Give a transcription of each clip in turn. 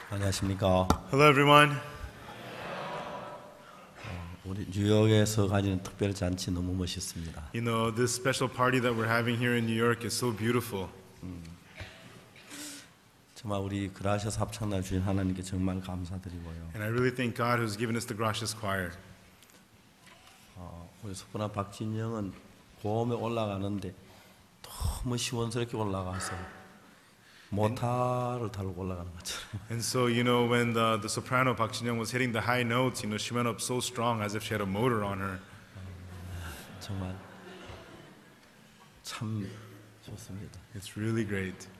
안녕하십니까. Hello, everyone. 우리 뉴욕에서 가지는 특별 잔치 너무 멋있습니다. You know, this special party that we're having here in New York is so beautiful. 정말 우리 그라시아스 합창단 주신 하나님께 정말 감사드리고요. And I really thank God who's given us the Gracias Choir. 우리 소프라 박진영은 고음에 올라가는데 너무 시원스럽게 올라가서 모타를 달고 올라가는 것처럼. And so, you know, when the soprano Park Jin-young was hitting the high notes, you know, she went up so strong as if she had a motor on her. 정말 참 좋습니다. It's really great.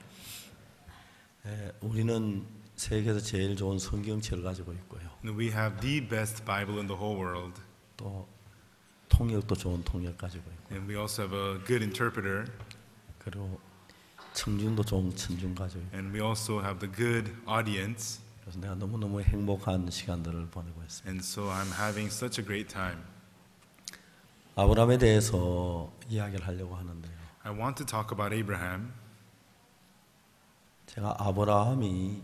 우리는 세계에서 제일 좋은 성경책을 가지고 있고요. And we have the best Bible in the whole world. 또 통역도 좋은 통역 가지고 있고. And we also have a good interpreter. 그리고 청중도 좋은 청중 가지고 있고. And we also have the good audience. 그래서 내가 너무너무 행복한 시간들을 보내고 있습니다. And so I'm having such a great time. 아브라함에 대해서 이야기를 하려고 하는데요. I want to talk about Abraham. 제가 아브라함이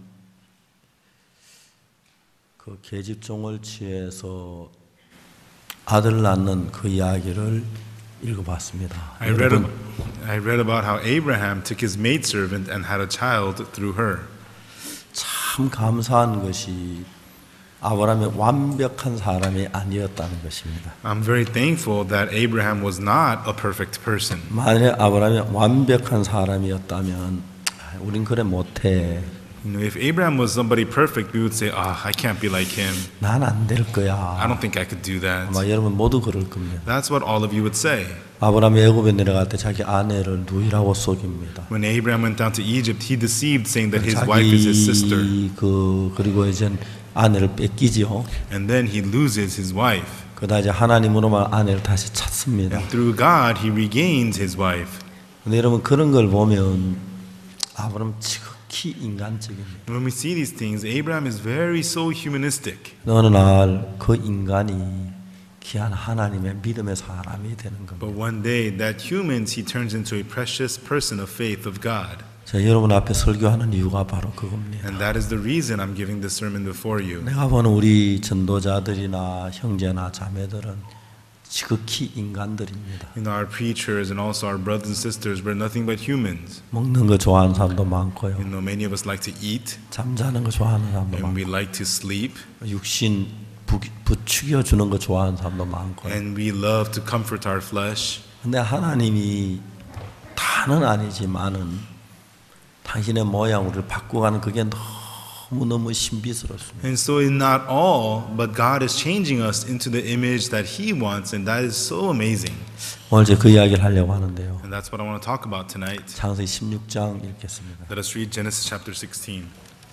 그 계집종을 취해서 아들 낳는 그 이야기를 읽어봤습니다. I read about how Abraham took his maidservant and had a child through her. 참 감사한 것이 아브라함이 완벽한 사람이 아니었다는 것입니다. I'm very thankful that Abraham was not a perfect person. 만약에 아브라함이 완벽한 사람이었다면 우린 그래 못해. You know, if Abraham was somebody perfect, we would say, I can't be like him. 난 안 될 거야. I don't think I could do that. 아마 여러분 모두 그럴 겁니다. That's what all of you would say. 아브라함이 애굽에 내려갈 때 자기 아내를 누이라고 속입니다. When Abraham went down to Egypt, he deceived, saying that his wife is his sister. 그리고 이제 아내를 뺏기지요. And then he loses his wife. 그러다 이제 하나님으로만 아내를 다시 찾습니다. And through God, he regains his wife. 근데 여러분 그런 걸 보면 아브라함 지극히 인간적입니다. When we see these things, Abraham is very so humanistic. 어느 날 그 인간이 귀한 하나님의 믿음의 사람이 되는 겁니다. But one day, that humans, he turns into a precious person of faith of God. 자, 여러분 앞에 설교하는 이유가 바로 그겁니다. And that is the reason I'm giving this sermon before you. 내가 보는 우리 전도자들이나 형제나 자매들은 지극히 인간들입니다. You know, our preachers and also our brothers and sisters, we're nothing but humans. 먹는 거 좋아하는 사람도 많고요. You know, many of us like to eat, 잠자는 거 좋아하는 사람도 and we 많고, like to sleep, 육신 부추겨 주는 거 좋아하는 사람도 많고요. and we love to comfort our flesh. 근데 하나님이 다는 아니지만은 당신의 모양을 바꾸가는 그게 너무너무 신비스럽습니다. And so in not all, but God is changing us into the image that He wants, and that is so amazing. 오늘 그 이야기를 하려고 하는데요. And that's what I want to talk about tonight. 창세기 16장 읽겠습니다. Let us read Genesis chapter 16.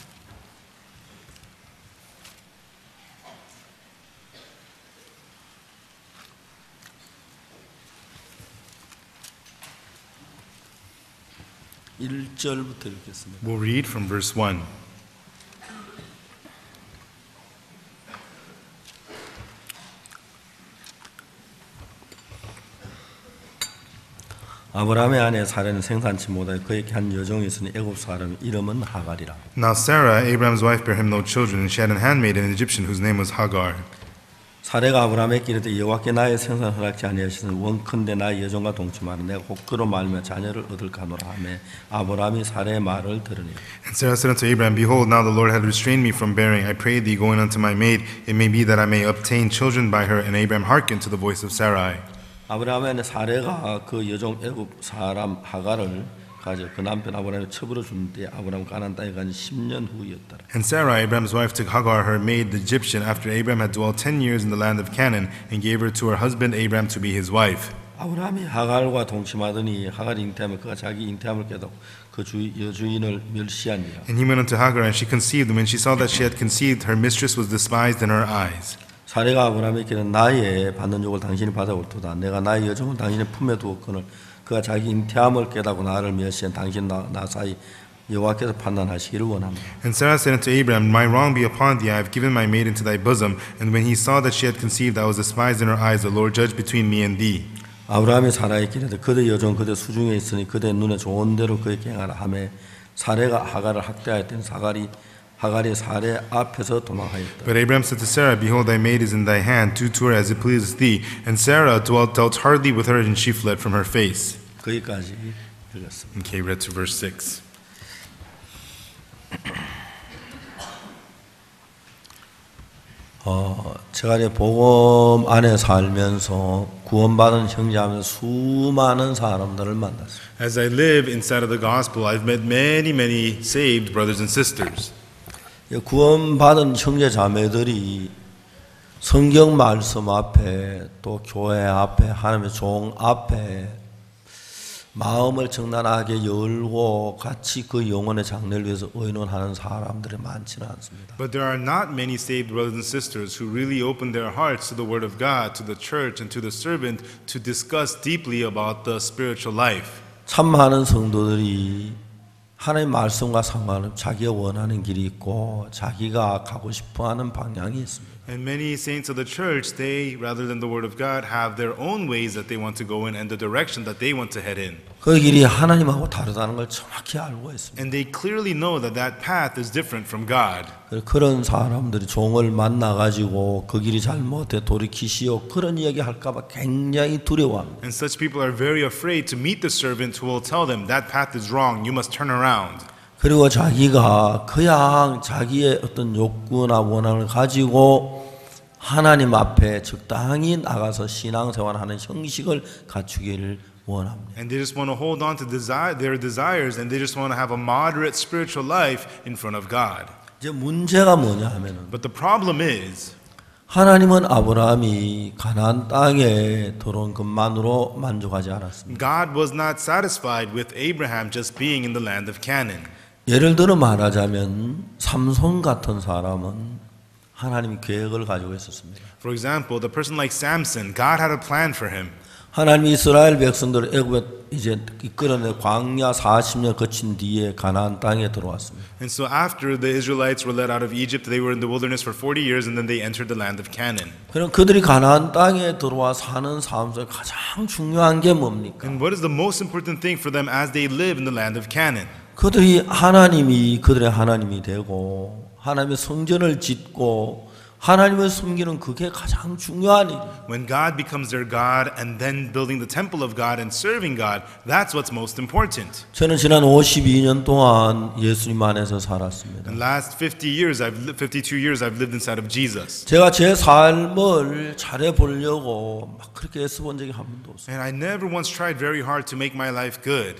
(1절부터) 읽겠습니다. We'll read from verse 1. 아브라함의 아내 사라는 생산치 못하여 그에게 한 여종이 있으니 애굽 사람 이름은 하갈이라. Now Sarah, Abraham's wife, bare him no children, and she had an handmaid, an Egyptian, whose name was Hagar. 사례가 아브라함에게 이르되 여호와께 나의 생산을 허락지 아니하시는 원컨대 나의 여종과 동침하라 내가 곧 그로 말미암아 자녀를 얻을까노라 하매 아브라함이 사례의 말을 들으니. And Sarah said unto Abraham, Behold, now the Lord hath restrained me from bearing. I pray thee, go in unto my maid. It may be that I may obtain children by her. And Abraham hearkened to the voice of Sarai. 아브라함의 사례가 그 여종 애굽 사람 하갈을 가져 그 남편 아브라함이 첩으로 준 때 아브라함 가나안 땅에 간 10년 후였더라. And Sarah, Abraham's wife, took Hagar, her maid, the Egyptian, after Abraham had dwelt 10 years in the land of Canaan, and gave her to her husband Abraham to be his wife. 아브라함이 하갈과 동침하더니 하갈이 잉태하면 그가 자기 잉태함을 깨닫고 그 여주인을 멸시하니라. And he went unto Hagar, and she conceived. And when she saw that she had conceived, her mistress was despised in her eyes. 사례가 아브라함에게는 나의 받는 욕을 당신이 받아올도다. 내가 나의 여종을 당신의 품에 두었거늘 그가 자기 잉태함을 깨닫고 나를 멸시한 당신 나 사이 여호와께서 판단하시기를 원합니다. And Sarah said unto Abraham, My wrong be upon thee. I have given my maid into thy bosom. And when he saw that she had conceived, I was despised in her eyes. The Lord judge between me and thee. 아브라함이 사라에게 이르되 그대 여종 그대 수중에 있으니 그대 눈에 좋은 대로 그에게 행하라 하매 사례가 하갈을 학대하였더니 하갈이 사례 앞에서 도망하였다. But Abraham said to Sarah, Behold, thy maid is in thy hand, do to her as it pleaseth thee. And Sarah dealt hardly with her, and she fled from her face. 거기까지 읽었습니다. Okay, read to verse 6. 제가 이제 복음 안에 살면서 구원받은 형제하면서 수많은 사람들을 만났습니다. As I live inside of the gospel, I've met many saved brothers and sisters. 구원받은 형제 자매들이 성경 말씀 앞에 또 교회 앞에 하나님의 종 앞에 마음을 정단하게 열고 같이 그 영혼의 장래를 위해서 의논하는 사람들이 많지는 않습니다. But there are not many saved brothers and sisters who really open their hearts to the Word of God, to the church, and to the servant to discuss deeply about the spiritual life. 참 많은 성도들이 하나님 말씀과 상관없이 자기가 원하는 길이 있고 자기가 가고 싶어하는 방향이 있습니다. And many saints of the church, they, rather than the Word of God, have their own ways that they want to go in and the direction that they want to head in. 그 길이 하나님하고 다르다는 걸 정확히 알고 있습니다. And they clearly know that that path is different from God. 그런 사람들이 종을 만나가지고 그 길이 잘못해 돌이키시오 그런 이야기 할까봐 굉장히 두려워합니다. And such people are very afraid to meet the servant who will tell them that path is wrong, you must turn around. 그리고 자기가 그냥 자기의 어떤 욕구나 원한을 가지고 하나님 앞에 적당히 나가서 신앙생활하는 형식을 갖추기를 원합니다. And they just want to hold on to their desires, and they just want to have a moderate spiritual life in front of God. 이제 문제가 뭐냐 하면은 But the problem is, 하나님은 아브라함이 가나안 땅에 들어온 것만으로 만족하지 않았습니다. God was not satisfied with Abraham just being in the land of Canaan. 예를 들어 말하자면 삼손 같은 사람은 하나님이 계획을 가지고 있었습니다. For example, the person like Samson, God had a plan for him. 하나님이 이스라엘 백성들을 애굽에 이제 이끌어내 광야 40년 거친 뒤에 가나안 땅에 들어왔습니다. And so after the Israelites were led out of Egypt, they were in the wilderness for 40 years, and then they entered the land of Canaan. 그럼 그들이 가나안 땅에 들어와 사는 삶 속에 가장 중요한 게 뭡니까? And what is the most important thing for them as they live in the land of Canaan? 그들이 하나님이 그들의 하나님이 되고 하나님의 성전을 짓고 하나님을 섬기는 그게 가장 중요한 일. When God becomes their God and then building the temple of God and serving God, that's what's most important. 저는 지난 52년 동안 예수님 안에서 살았습니다. In the last 52 years, I've lived inside of Jesus. 제가 제 삶을 잘해 보려고 막 그렇게 애써본 적이 한 번도 없어요. And I never once tried very hard to make my life good.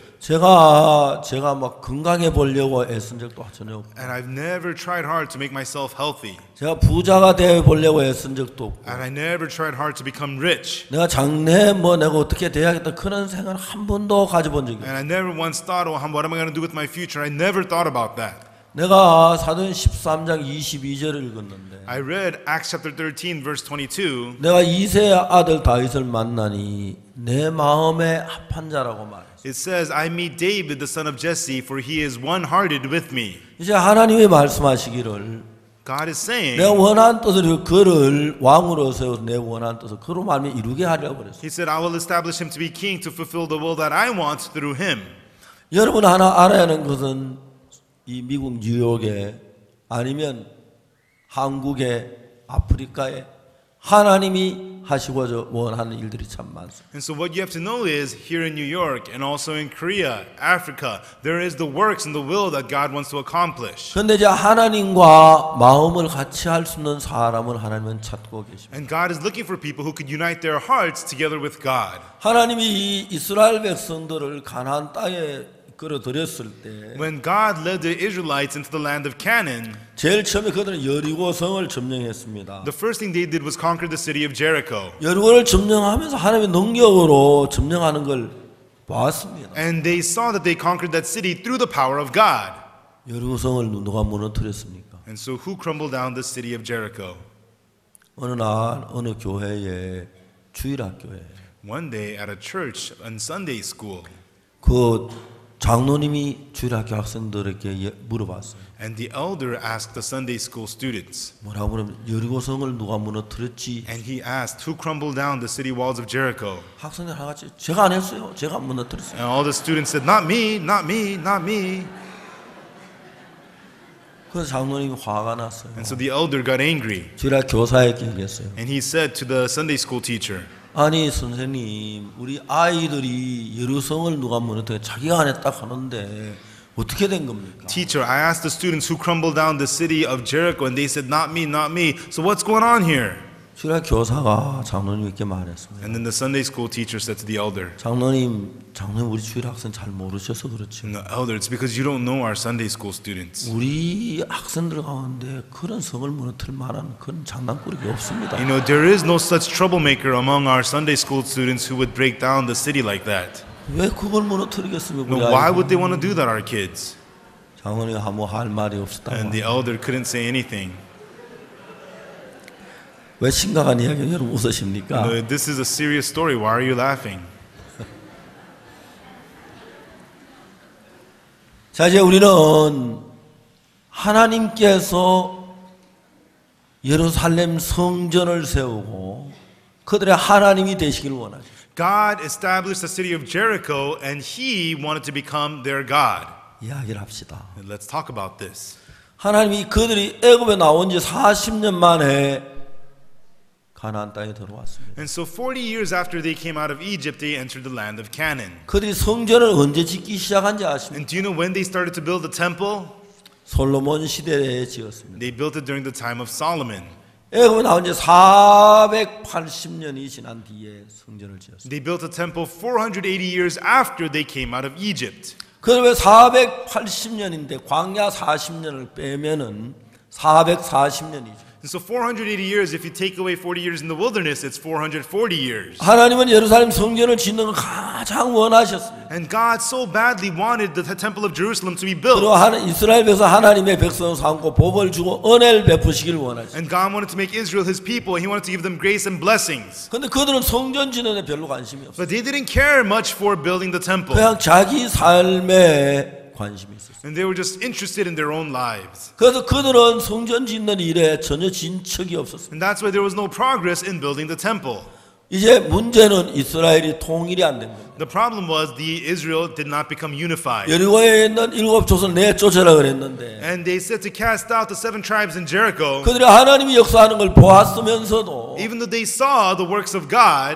제가 막 건강해 보려고 애쓴 적도 전혀 없고. And I've never tried hard to make myself healthy. 제가 부자가 되어 보려고 애쓴 적도 없고. And I never tried hard to become rich. 내가 장래 내가 어떻게 돼야겠다 그런 생각을 한 번도 가져본 적이 없어요. And I never once thought, oh, what am I going to do with my future? I never thought about that. 내가 사도행 13장 22절을 읽었는데 I read Acts chapter 13 verse 22. 내가 이새의 아들 다윗을 만나니 내 마음에 합한 자라고 말했어요. It says, I meet David the son of Jesse, for he is one-hearted with me. 이제 하나님이 말씀하시기를 God is saying, 내가 원한 뜻을 그를 왕으로 세워서 내 원한 뜻을 그로 말미 이루게 하려고 그랬어요. He said, I will establish him to be king to fulfill the will that I want through him. 여러분 하나 알아야 하는 것은 이 미국 뉴욕에 아니면 한국에 아프리카에 하나님이 하시고자 원하는 일들이 참 많습니다. And so what you have to know is, here in New York and also in Korea, Africa, there is the works and the will that God wants to accomplish. 그런데 이제 하나님과 마음을 같이 할 수 있는 사람을 하나님은 찾고 계십니다. And God is looking for people who could unite their hearts together with God. 하나님이 이 이스라엘 백성들을 가나안 땅에 끌어들였을 때 When God led the Israelites into the land of Canaan, 제일 처음에 그들은 여리고 성을 점령했습니다. the first thing they did was conquer the city of Jericho. 여리고를 점령하면서 하나님의 능력으로 점령하는 걸 보았습니다. And they saw that they conquered that city through the power of God. 여리고 성을 누가 무너뜨렸습니까? And so who crumbled down the city of Jericho? 어느 날 어느 교회에 주일학교에 One day at a church on Sunday school, 그 장로님이 주일학교 학생들에게 물어봤어요. and the elder asked the Sunday school students, 뭐라고 그러면 여리고 성을 누가 무너뜨렸지? and he asked, who crumbled down the city walls of Jericho? 학생들 하나같이 제가 안 했어요. 제가 안 무너뜨렸어요. And all the students said, not me, not me, not me. 그래서 장로님이 화가 났어요. And so the elder got angry. 주일학 교사에게 얘기했어요. And he said to the Sunday school teacher, 아니 선생님, 우리 아이들이 예루성을 누가 무너뜨려 자기가 안 했다 하는데 어떻게 된 겁니까? Teacher, I asked the students who crumbled down the city of Jericho, and they said, not me, not me. So what's going on here? 주일학 교사가 장로님께 말했습니다. And then the Sunday school teacher said to the elder, 장로님 우리 주일 학생 잘 모르셔서 그렇지. and the elder, it's because you don't know our Sunday school students. 우리 학생들 가운데 그런 성을 무너뜨릴 만한 그런 장난꾸러기 없습니다. You know, there is no such troublemaker among our Sunday school students who would break down the city like that. 왜 그걸 무너뜨리겠습니까? No, why would they want to do that, our kids? 장로님이 아무 할 말이 없었다. And the elder couldn't say anything. 왜 심각한 이야기 여러분 웃으십니까? No, this is a serious story. Why are you laughing? 자, 이제 우리는 하나님께서 예루살렘 성전을 세우고 그들의 하나님이 되시기를 원하죠. God established the city of Jericho, and He wanted to become their God. 이야기를 합시다. And let's talk about this. 하나님이 그들이 애굽에 나온 지 40년 만에 가나안 땅에 들어왔습니다. And so 40 years after they came out of Egypt, they entered the land of Canaan. 그들이 성전을 언제 짓기 시작한지 아십니까? And do you know when they started to build the temple? 솔로몬 시대에 지었습니다. They built it during the time of Solomon. 애굽에 나온 지 480년이 지난 뒤에 성전을 지었습니다. They built a temple 480 years after they came out of Egypt. 그럼 왜 480년인데 광야 40년을 빼면은 440년이죠. And so 480 years, if you take away 40 years in the wilderness, it's 440 years. 하나님은 예루살렘 성전을 짓는 걸 가장 원하셨습니다. And God so badly wanted the temple of Jerusalem to be 그리고 built. 이스라엘 백성 하나님의 백성 삼고 복을 주고 은혜를 베푸시길 원하셨습니다. And God wanted to make Israel His people. He wanted to give them grace and blessings. 근데 그들은 성전 짓는 데 별로 관심이 없어요. But they didn't care much for building the temple. 그냥 자기 삶에 관심이 있었어요. And they were just interested in their own lives. 그래서 그들은 성전 짓는 일에 전혀 진척이 없었어요. And that's why there was no progress in building the temple. 이제 문제는 이스라엘이 통일이 안 된 겁니다. The problem was the Israel did not become unified. 여리고에 있는 일곱 족속을 내쫓으라 그랬는데 And they said to cast out the 7 tribes in Jericho. 그들이 하나님이 역사하는 걸 보았으면서도 Even though they saw the works of God,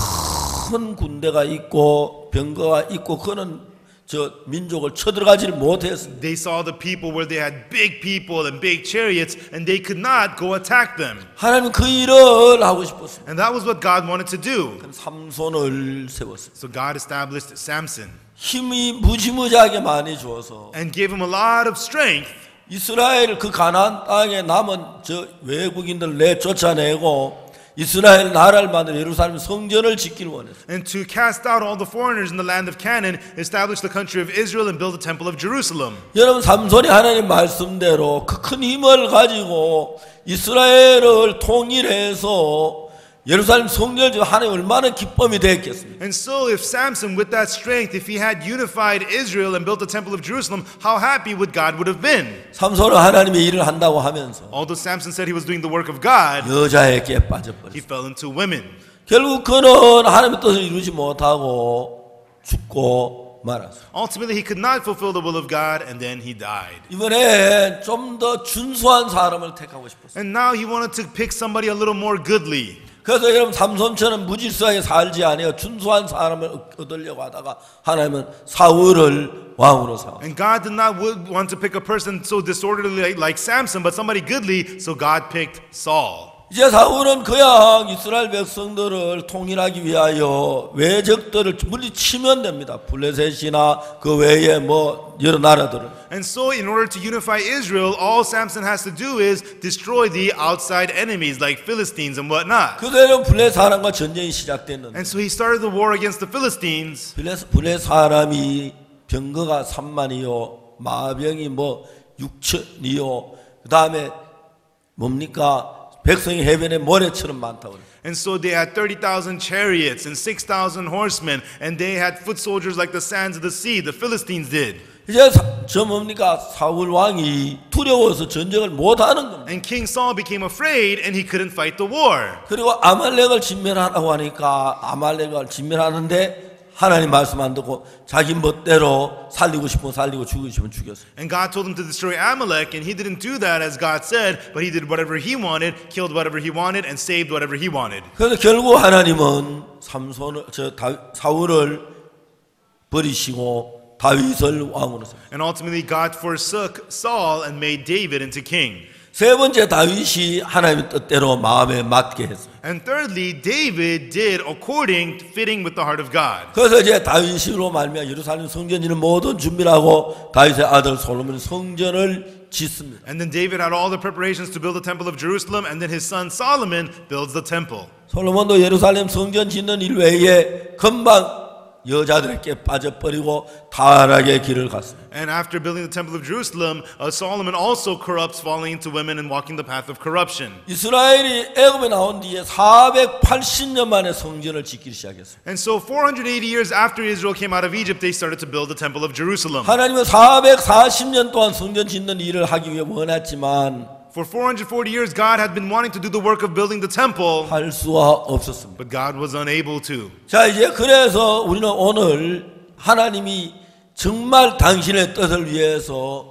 큰 군대가 있고 병거가 있고 그는 저 민족을 쳐들어가지를 못했습니다. they saw the people where they had big people and big chariots, and they could not go attack them. 하나님은 그 일을 하고 싶었습니다. And that was what God wanted to do. 삼손을 세웠습니다. So God established Samson 힘이 무지무지하게 많이 주어서 and gave him a lot of strength. 이스라엘 그 가나안 땅에 남은 저 외국인들 내쫓아내고 이스라엘 나라를 만들어 예루살렘 성전을 짓기를 원했어요. And to cast out all the foreigners in the land of Canaan, establish the country of Israel, and build the temple of Jerusalem. 여러분 삼손이 하나님 말씀대로 그 큰 힘을 가지고 이스라엘을 통일해서 예루살렘 성전을 지어 하나님 얼마나 기쁨이 되었겠습니까? And so if Samson with that strength, if he had unified Israel and built the temple of Jerusalem, how happy would God would have been? 삼손은 하나님의 일을 한다고 하면서 Although Samson said he was doing the work of God, 여자에게 he 빠져버렸어요. fell into women. 결국 그는 하나님의 뜻을 이루지 못하고 죽고 말았어요. Ultimately, he could not fulfill the will of God, and then he died. 이번에 좀 더 준수한 사람을 택하고 싶었어요. And now he wanted to pick somebody a little more goodly. 그래서 여러분 삼손처럼 무질서하게 살지 아니하고 준수한 사람을 얻으려고 하다가 하나님은 사울을 왕으로 삼았어요. And God did not want to pick a person so disorderly like Samson, but somebody goodly, so God picked Saul. 이제 사울은 그냥 이스라엘 백성들을 통일하기 위하여 외적들을 물리치면 됩니다. 블레셋이나 그 외에 뭐 여러 나라들을. And so in order to unify Israel, all Samson has to do is destroy the outside enemies like Philistines and whatnot. 그대로 블레셋 사람과 전쟁이 시작됐는데 And so he started the war against the Philistines. 블레셋 사람이 병거가 3만이요 마병이 뭐 6천이요 그 다음에 뭡니까 백성이 해변에 모래처럼 많다고 그래요. And so they had 30,000 chariots and 6,000 horsemen, and they had foot soldiers like the sands of the sea. The Philistines did. 이제 저 뭡니까 사울 왕이 두려워서 전쟁을 못 하는 겁니다. And King Saul became afraid, and he couldn't fight the war. 그리고 아말렉을 진멸하라고 하니까 아말렉을 진멸하는데 하나님 말씀 안 듣고 자기 멋대로 살리고 싶으면 살리고 죽이고 싶으면 죽였어요. And God told him to destroy Amalek, and he didn't do that as God said, but he did whatever he wanted, killed whatever he wanted, and saved whatever he wanted. 그래서 결국 하나님은 사울을 버리시고 다윗을 왕으로 세우셨어요. And ultimately God forsook Saul and made David into king. 세 번째 다윗이 하나님의 뜻대로 마음에 맞게 했어요. And thirdly, David did according to fitting with the heart of God. 그래서 이제 다윗으로 말미암아 예루살렘 성전 짓는 모든 준비를 하고 다윗의 아들 솔로몬이 성전을 짓습니다. And then David had all the preparations to build the temple of Jerusalem, and then his son Solomon builds the temple. 솔로몬도 예루살렘 성전 짓는 일 외에 금방 여자들에게 빠져버리고 타락의 길을 갔습니다. And after building the temple of Jerusalem, Solomon also corrupts, falling into women and walking the path of corruption. 이스라엘이 애굽에 나온 뒤에 480년 만에 성전을 짓기 시작했어요. And so 480 years after Israel came out of Egypt, they started to build the temple of Jerusalem. 하나님은 440년 동안 성전 짓는 일을 하기 위해 원했지만 For 440 years, God had been wanting to do the work of building the temple, 할 수가 없었습니다. but God was unable to. 자, 이제 그래서 우리는 오늘 하나님이 정말 당신의 뜻을 위해서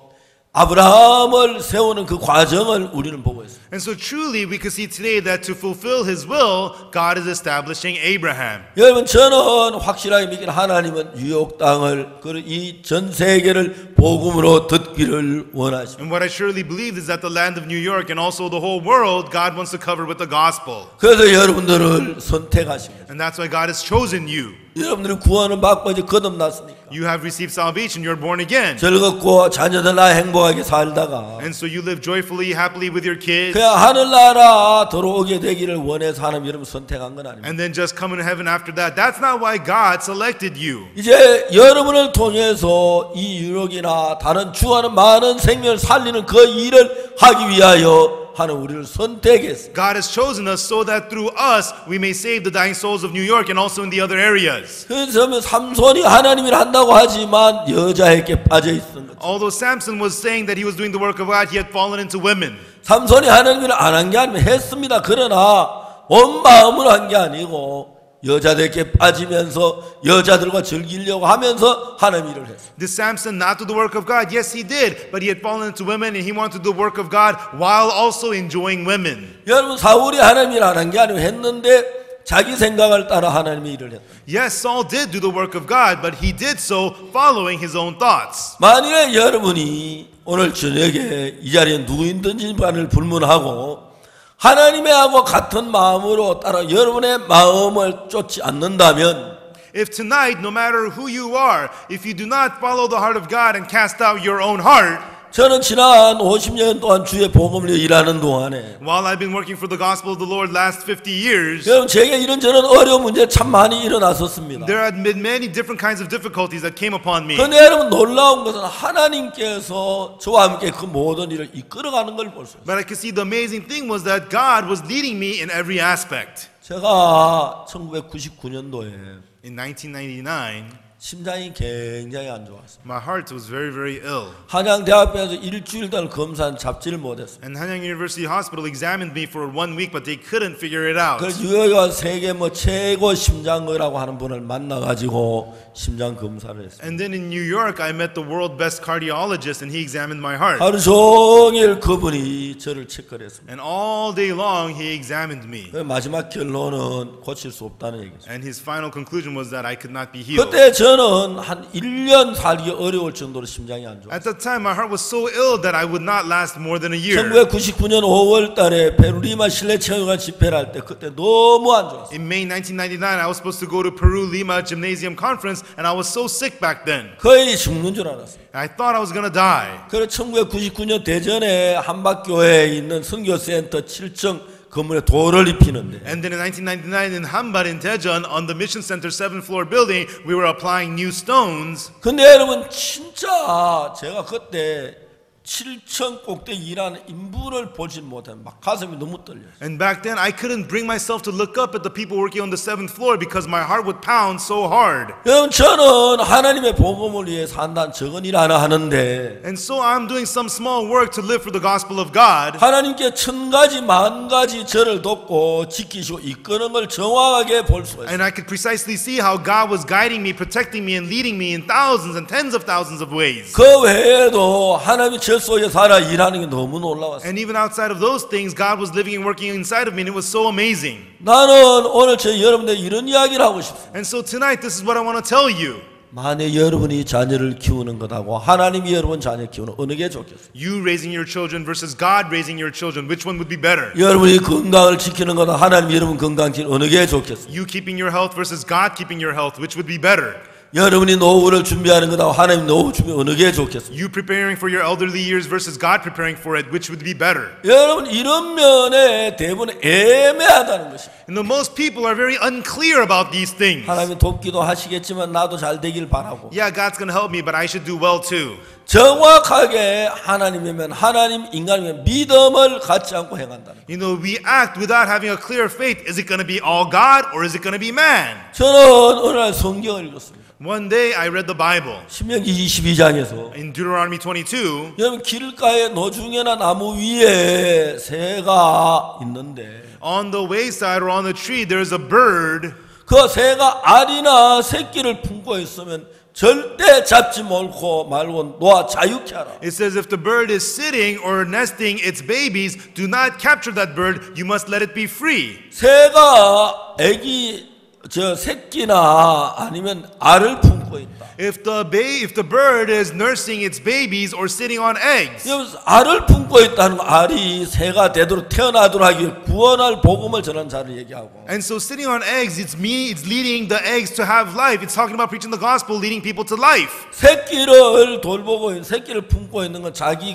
아브라함을 세우는 그 과정을 우리는 보고 있습니다. And so truly we could see today that to fulfill his will, God is establishing Abraham. 여러분, 저는 확실하게 믿기는 하나님은 뉴욕 땅을 이 전 세계를 복음으로 듣기를 원하십니다. And what I surely believe is that the land of New York and also the whole world, God wants to cover with the gospel. 그래서 여러분들을 선택하십니다. And that's why God has chosen you. 여러분들이 구원을 받고 이제 거듭났으니까 You have received salvation, you're born again. 즐겁고 자녀들 나 행복하게 살다가 And so you live joyfully, happily with your kids. 그냥 하늘나라 들어오게 되기를 원해서 하나님 여러분 선택한 건 아닙니다. And then just come into heaven after that. That's not why God selected you. 이제 여러분을 통해서 이 유력이나 다른 주하는 많은 생명을 살리는 그 일을 하기 위하여 하는 우리를 선택했어요. God has chosen us so that through us we may save the dying souls of New York and also in the other areas. 그래서 삼손이 하나님을 한다고 하지만 여자에게 빠져 있었던 거죠. Although Samson was saying that he was doing the work of God, he had fallen into women. 삼손이 하나님을 안 한 게 아니면 했습니다. 그러나 온 마음으로 한 게 아니고 여자들에게 빠지면서 여자들과 즐기려고 하면서 하나님 일을 했어요. Did Samson not do the work of God? Yes, he did. But he had fallen into women and he wanted to do the work of God while also enjoying women. 여러분, 사울이 하나님 일 안 한 게 아니고 했는데 자기 생각을 따라 하나님의 일을 했다. Yes, Saul did do the work of God, but he did so following his own thoughts. 만일에 여러분이 오늘 저녁에 이 자리에 누구든지 간을 불문하고 하나님의 하고 같은 마음으로 따라 여러분의 마음을 쫓지 않는다면 If tonight, no matter who you are, if you do not follow the heart of God and cast out your own heart, 저는 지난 50년 동안 주의 복음을 일하는 동안에 while I've been working for the gospel of the Lord last 50 years, 여러분 제게 이런저런 어려운 문제 참 많이 일어났었습니다. there had been many different kinds of difficulties that came upon me. 그런데 여러분 놀라운 것은 하나님께서 저와 함께 그 모든 일을 이끌어가는 걸 볼 수 있어요. But I could see the amazing thing was that God was leading me in every aspect. 제가 1999년도에 In 1999, 심장이 굉장히 안 좋았어요. my heart was very, very ill. 한양대학병원에서 일주일 동안 검사는 잡지를 못했어요. And Hanyang University Hospital examined me for 1 week, but they couldn't figure it out. 그래서 뉴욕에 와서 세계 최고 심장의라고 하는 분을 만나가지고 심장 검사를 했어요. And then in New York, I met the world best cardiologist, and he examined my heart. 하루 종일 그분이 저를 체크를 했습니다. And all day long, he examined me. 마지막 결론은 고칠 수 없다는 얘기죠. And his final conclusion was that I could not be healed. 그때 저는 한 1년 살기 어려울 정도로 심장이 안 좋았어요. At that time, my heart was so ill that I would not last more than a year. 1999년 5월 달에 페루리마 실내 체육관 집회를 할 때 그때 너무 안 좋았어요. In May 1999, I was supposed to go to Peru Lima Gymnasium Conference, and I was so sick back then. 거의 죽는 줄 알았어요. I thought I was gonna die. 그래서 1999년 대전에 한박교회에 있는 선교센터 7층 건물에 돌을 입히는데 And then in 1999 in Hanbal in Daejeon, on the Mission Center 7th floor building, we were applying new stones. 근데 여러분 진짜 제가 그때 7층 꼭대기 일하는 인부를 보질 못해. 막 가슴이 너무 떨려요. And back then, I couldn't bring myself to look up at the people working on the 7th floor because my heart would pound so hard. 여러분, 저는 하나님의 복음을 위해 산다는 적은 일 하나 하는데 And so I'm doing some small work to live for the gospel of God. 하나님께 1000가지 만가지 저를 돕고 지키시고 이끄는 걸 정확하게 볼 수가 있어요. And I could precisely see how God was guiding me, protecting me, and leading me in thousands and tens of thousands of ways. 그 외에도 하나님이 저 속에 살아 일하는 게 너무 놀라웠어요. And even outside of those things, God was living and working inside of me, and it was so amazing. 나는 오늘 여러분들 이런 이야기를 하고 싶습니다. And so tonight, this is what I want to tell you. 만약 여러분이 자녀를 키우는 것하고 하나님이 여러분 자녀 키우는 어느 게 좋겠어요? You raising your children versus God raising your children, which one would be better? 여러분이 건강을 지키는 것하고 하나님이 여러분 건강 지키는 어느 게 좋겠어요? You keeping your health versus God keeping your health, which would be better? 여러분이 노후를 준비하는 것하고 하나님 노후 준비 어느 게 좋겠어요? You preparing for your elderly years versus God preparing for it, which would be better? 여러분 이런 면에 대부분 애매하다는 것입니다. And the most people are very unclear about these things. 하나님 돕기도 하시겠지만 나도 잘 되길 바라고 Yeah, God's going to help me, but I should do well too. 정확하게 하나님이면 하나님 인간이면 믿음을 갖지 않고 행한다는 거예요. You know, we act without having a clear faith. Is it going to be all God or is it going to be man? 저는 어느 날 성경을 읽었습니다. One day I read the Bible. 신명기 22장에서 In Deuteronomy 22, 여러분 길가에 노중에나 나무 위에 새가 있는데 on the wayside or on the tree, there's a bird. 그 새가 알이나 새끼를 품고 있으면 절대 잡지 말고 놓아 자유케 하라. It says if the bird is sitting or nesting its babies, do not capture that bird. You must let it be free. 새가 새끼나 아니면 알을 품고 있다. If the bird is nursing its babies or sitting on eggs, 알을 품고 있다는 거, 알이 새가 되도록 태어나도록 하기 위해 구원할 복음을 전하는 자를 얘기하고 and so sitting on eggs, it's leading the eggs to have life. It's talking about preaching the gospel, leading people to life. 새끼를 돌보고 있는 새끼를 품고 있는 건 자기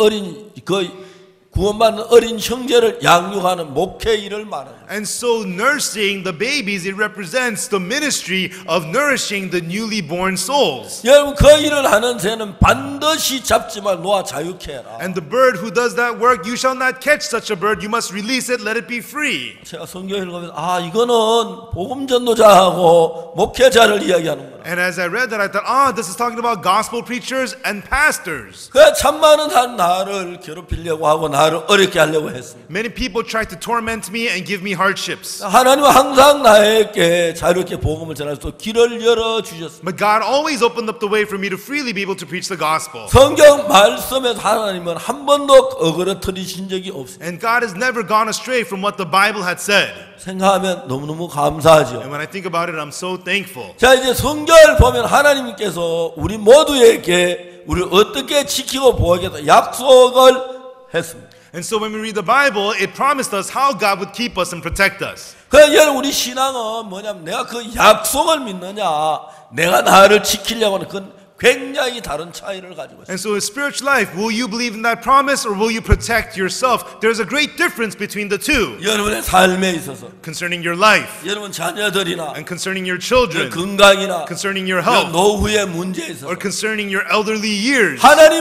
구원받는 어린 형제를 양육하는 목회 일을 말하는 거예요. And so nursing the babies, it represents the ministry of nourishing the newly born souls. 여러분 그 일을 하는 새는 반드시 잡지 말 놓아 자유케 해라. And the bird who does that work, you shall not catch such a bird. You must release it, let it be free. 제가 성경을 읽으면서 이거는 복음 전도자하고 목회자를 이야기하는구나. And as I read that, I thought, this is talking about gospel preachers and pastors. 그 참 많은 나를 괴롭히려고 하고 나를 어렵게 하려고 했습니다. Many people tried to torment me and give me hardships. 하나님은 항상 나에게 자유롭게 복음을 전할 수 있도록 길을 열어 주셨습니다. But God always opened up the way for me to freely be able to preach the gospel. 성경 말씀에서 하나님은 한 번도 어그러뜨리신 적이 없습니다. And God has never gone astray from what the Bible had said. 생각하면 너무너무 감사하죠. And when I think about it, I'm so thankful. 자, 이제 성경을 보면 하나님께서 우리 모두에게 우리를 어떻게 지키고 보호하겠다 약속을 했습니다. And so when we read the Bible, it promised us how God would keep us and protect us. 그러니까 우리 신앙은 뭐냐면 내가 그 약속을 믿느냐 내가 나를 지키려고 하는 그건 굉장히 다른 차이를 가지고 있어요. And so in spiritual life, will you believe in that promise or will you protect yourself? There's a great difference between the two. 여러분의 삶에 있어서 Concerning your life 여러분 자녀들이나 and concerning your children, 건강이나 concerning your health 노후의 문제에 있어서 or concerning your elderly years.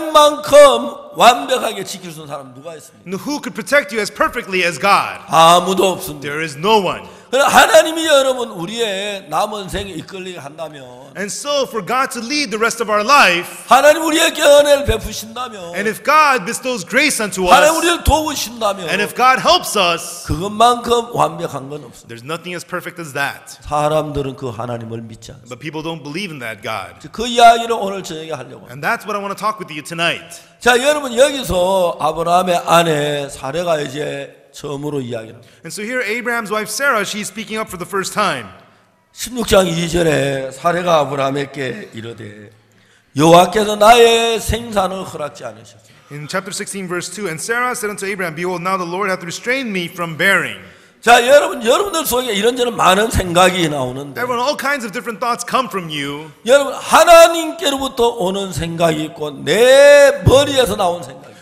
하나님만큼 완벽하게 지킬 수 있는 사람 누가 있습니까? And who could protect you as perfectly as God? 아무도 없습니다. There is no one. 하나님이 여러분 우리의 남은 생에 이끌리게 한다면 And so for God to lead the rest of our life, 하나님 우리에게 은혜를 베푸신다면 and if God bestows grace unto 하나님 us, 우리를 도우신다면 and if God helps us, 그것만큼 완벽한 건 없습니다. there's nothing as perfect as that. 사람들은 그 하나님을 믿지 않습니다. But people don't believe in that God. 그 이야기를 오늘 저녁에 하려고 합니다. And that's what I want to talk with you tonight. 자, 여러분 여기서 아브라함의 아내 사레가 이제 처음으로 이야기합니다. And so here Abraham's wife Sarah, she's speaking up for the first time. 16장 2절에 사레가 아브라함에게 이르되 여호와께서 나의 생산을 허락지 않으셨습니다. In chapter 16 verse 2, and Sarah said unto Abraham, behold, now the Lord hath restrained me from bearing. 자, 여러분들 속에 이런저런 많은 생각이 나오는데 Everyone, all kinds of different thoughts come from you. 여러분 하나님께로부터 오는 생각이 있고 내 머리에서 나온 생각이 있어요.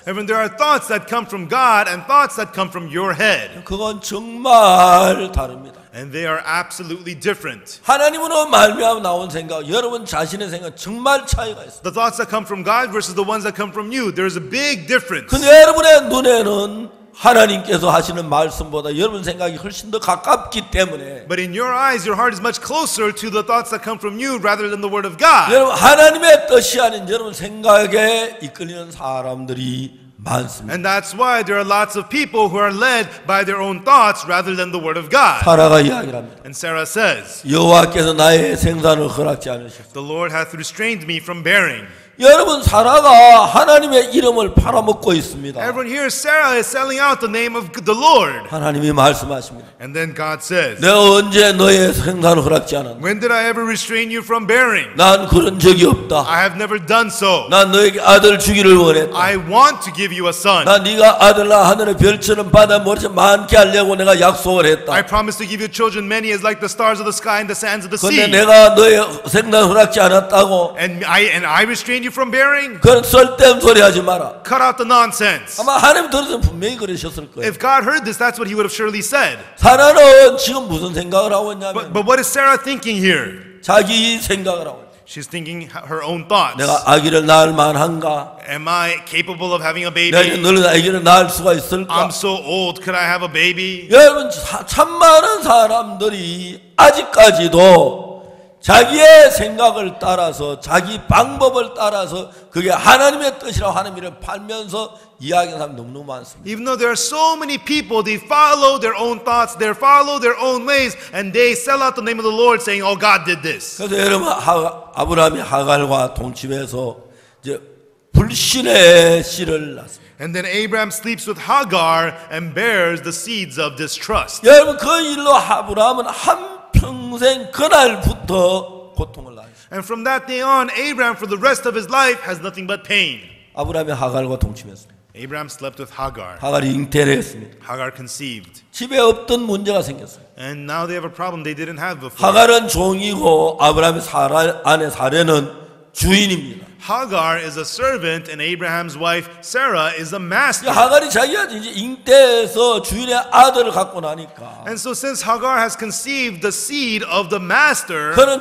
And when there are thoughts that come from God and thoughts that come from your head, 그건 정말 다릅니다. and they are absolutely different. 하나님으로 말미암아 나온 생각, 여러분 자신의 생각 정말 차이가 있어요. The thoughts that come from God versus the ones that come from you, there's a big difference. 근데 여러분의 눈에는 하나님께서 하시는 말씀보다 여러분 생각이 훨씬 더 가깝기 때문에 But in your eyes, your heart is much closer to the thoughts that come from you rather than the Word of God. 여러분 하나님의 뜻이 아닌 여러분 생각에 이끌리는 사람들이 많습니다. And that's why there are lots of people who are led by their own thoughts rather than the Word of God. 사라가 이야기를 합니다. And Sarah says, 여호와께서 나의 생산을 허락지 않으셨다. the Lord hath restrained me from bearing. 여러분 사라가 하나님의 이름을 팔아먹고 있습니다. Everyone here, Sarah is selling out the name of the Lord. 하나님이 말씀하십니다. And then God says, 내가 언제 너의 생산을 허락지 않았나? when did I ever restrain you from bearing? 난 그런 적이 없다. I have never done so. 난 너에게 아들 주기를 원했다. I want to give you a son. 난 네가 아들나 하늘의 별처럼 바다 모래처럼 많게 하려고 내가 약속을 했다. I promise to give you children many as like the stars of the sky and the sands of the 근데 sea. 내가 너의 생산 허락지 않았다고 And I restrained you from bearing? 그런 쓸데없는 소리 하지 마라. Cut out the nonsense. 아마 하나님 들으면 분명히 그러셨을 거예요. If God heard this, that's what he would have surely said. 사라는 지금 무슨 생각을 하고 있냐면 But what is Sarah thinking here? 자기 생각을 하고 있어요. She's thinking her own thoughts. 내가 아기를 낳을 만한가? Am I capable of having a 내가 baby? 늙은 아기를 낳을 수가 있을까? I'm so old. Could I have a baby? 여러분 참 많은 사람들이 아직까지도 자기의 생각을 따라서 자기 방법을 따라서 그게 하나님의 뜻이라고 하나님을 팔면서 이야기하는 사람이 너무너무 많습니다. Even though there are so many people, they follow their own thoughts, they follow their own ways, and they sell out the name of the Lord saying, oh, God did this. 그래서 여러분 아브라함이 하갈과 동침해서 이제 불신의 씨를 낳습니다. And then Abraham sleeps with Hagar and bears the seeds of distrust. 여러분 그 일로 아브라함은 한평생 그날부터 고통을 당했어요. And from that day on, Abraham for the rest of his life has nothing but pain. 아브라함이 하갈과 동침했습니다. Abraham slept with Hagar. 하갈이 잉태를 했습니다. Hagar conceived. 집에 없던 문제가 생겼어요. And now they have a problem they didn't have before. 하갈은 종이고 아브라함의 아내 사레는 주인입니다. Hagar is a servant and Abraham's wife Sarah is a master. 하갈이 자기가 이제 잉태해서 주인의 아들을 갖고 나니까 And so since Hagar has conceived the seed of the master, 그는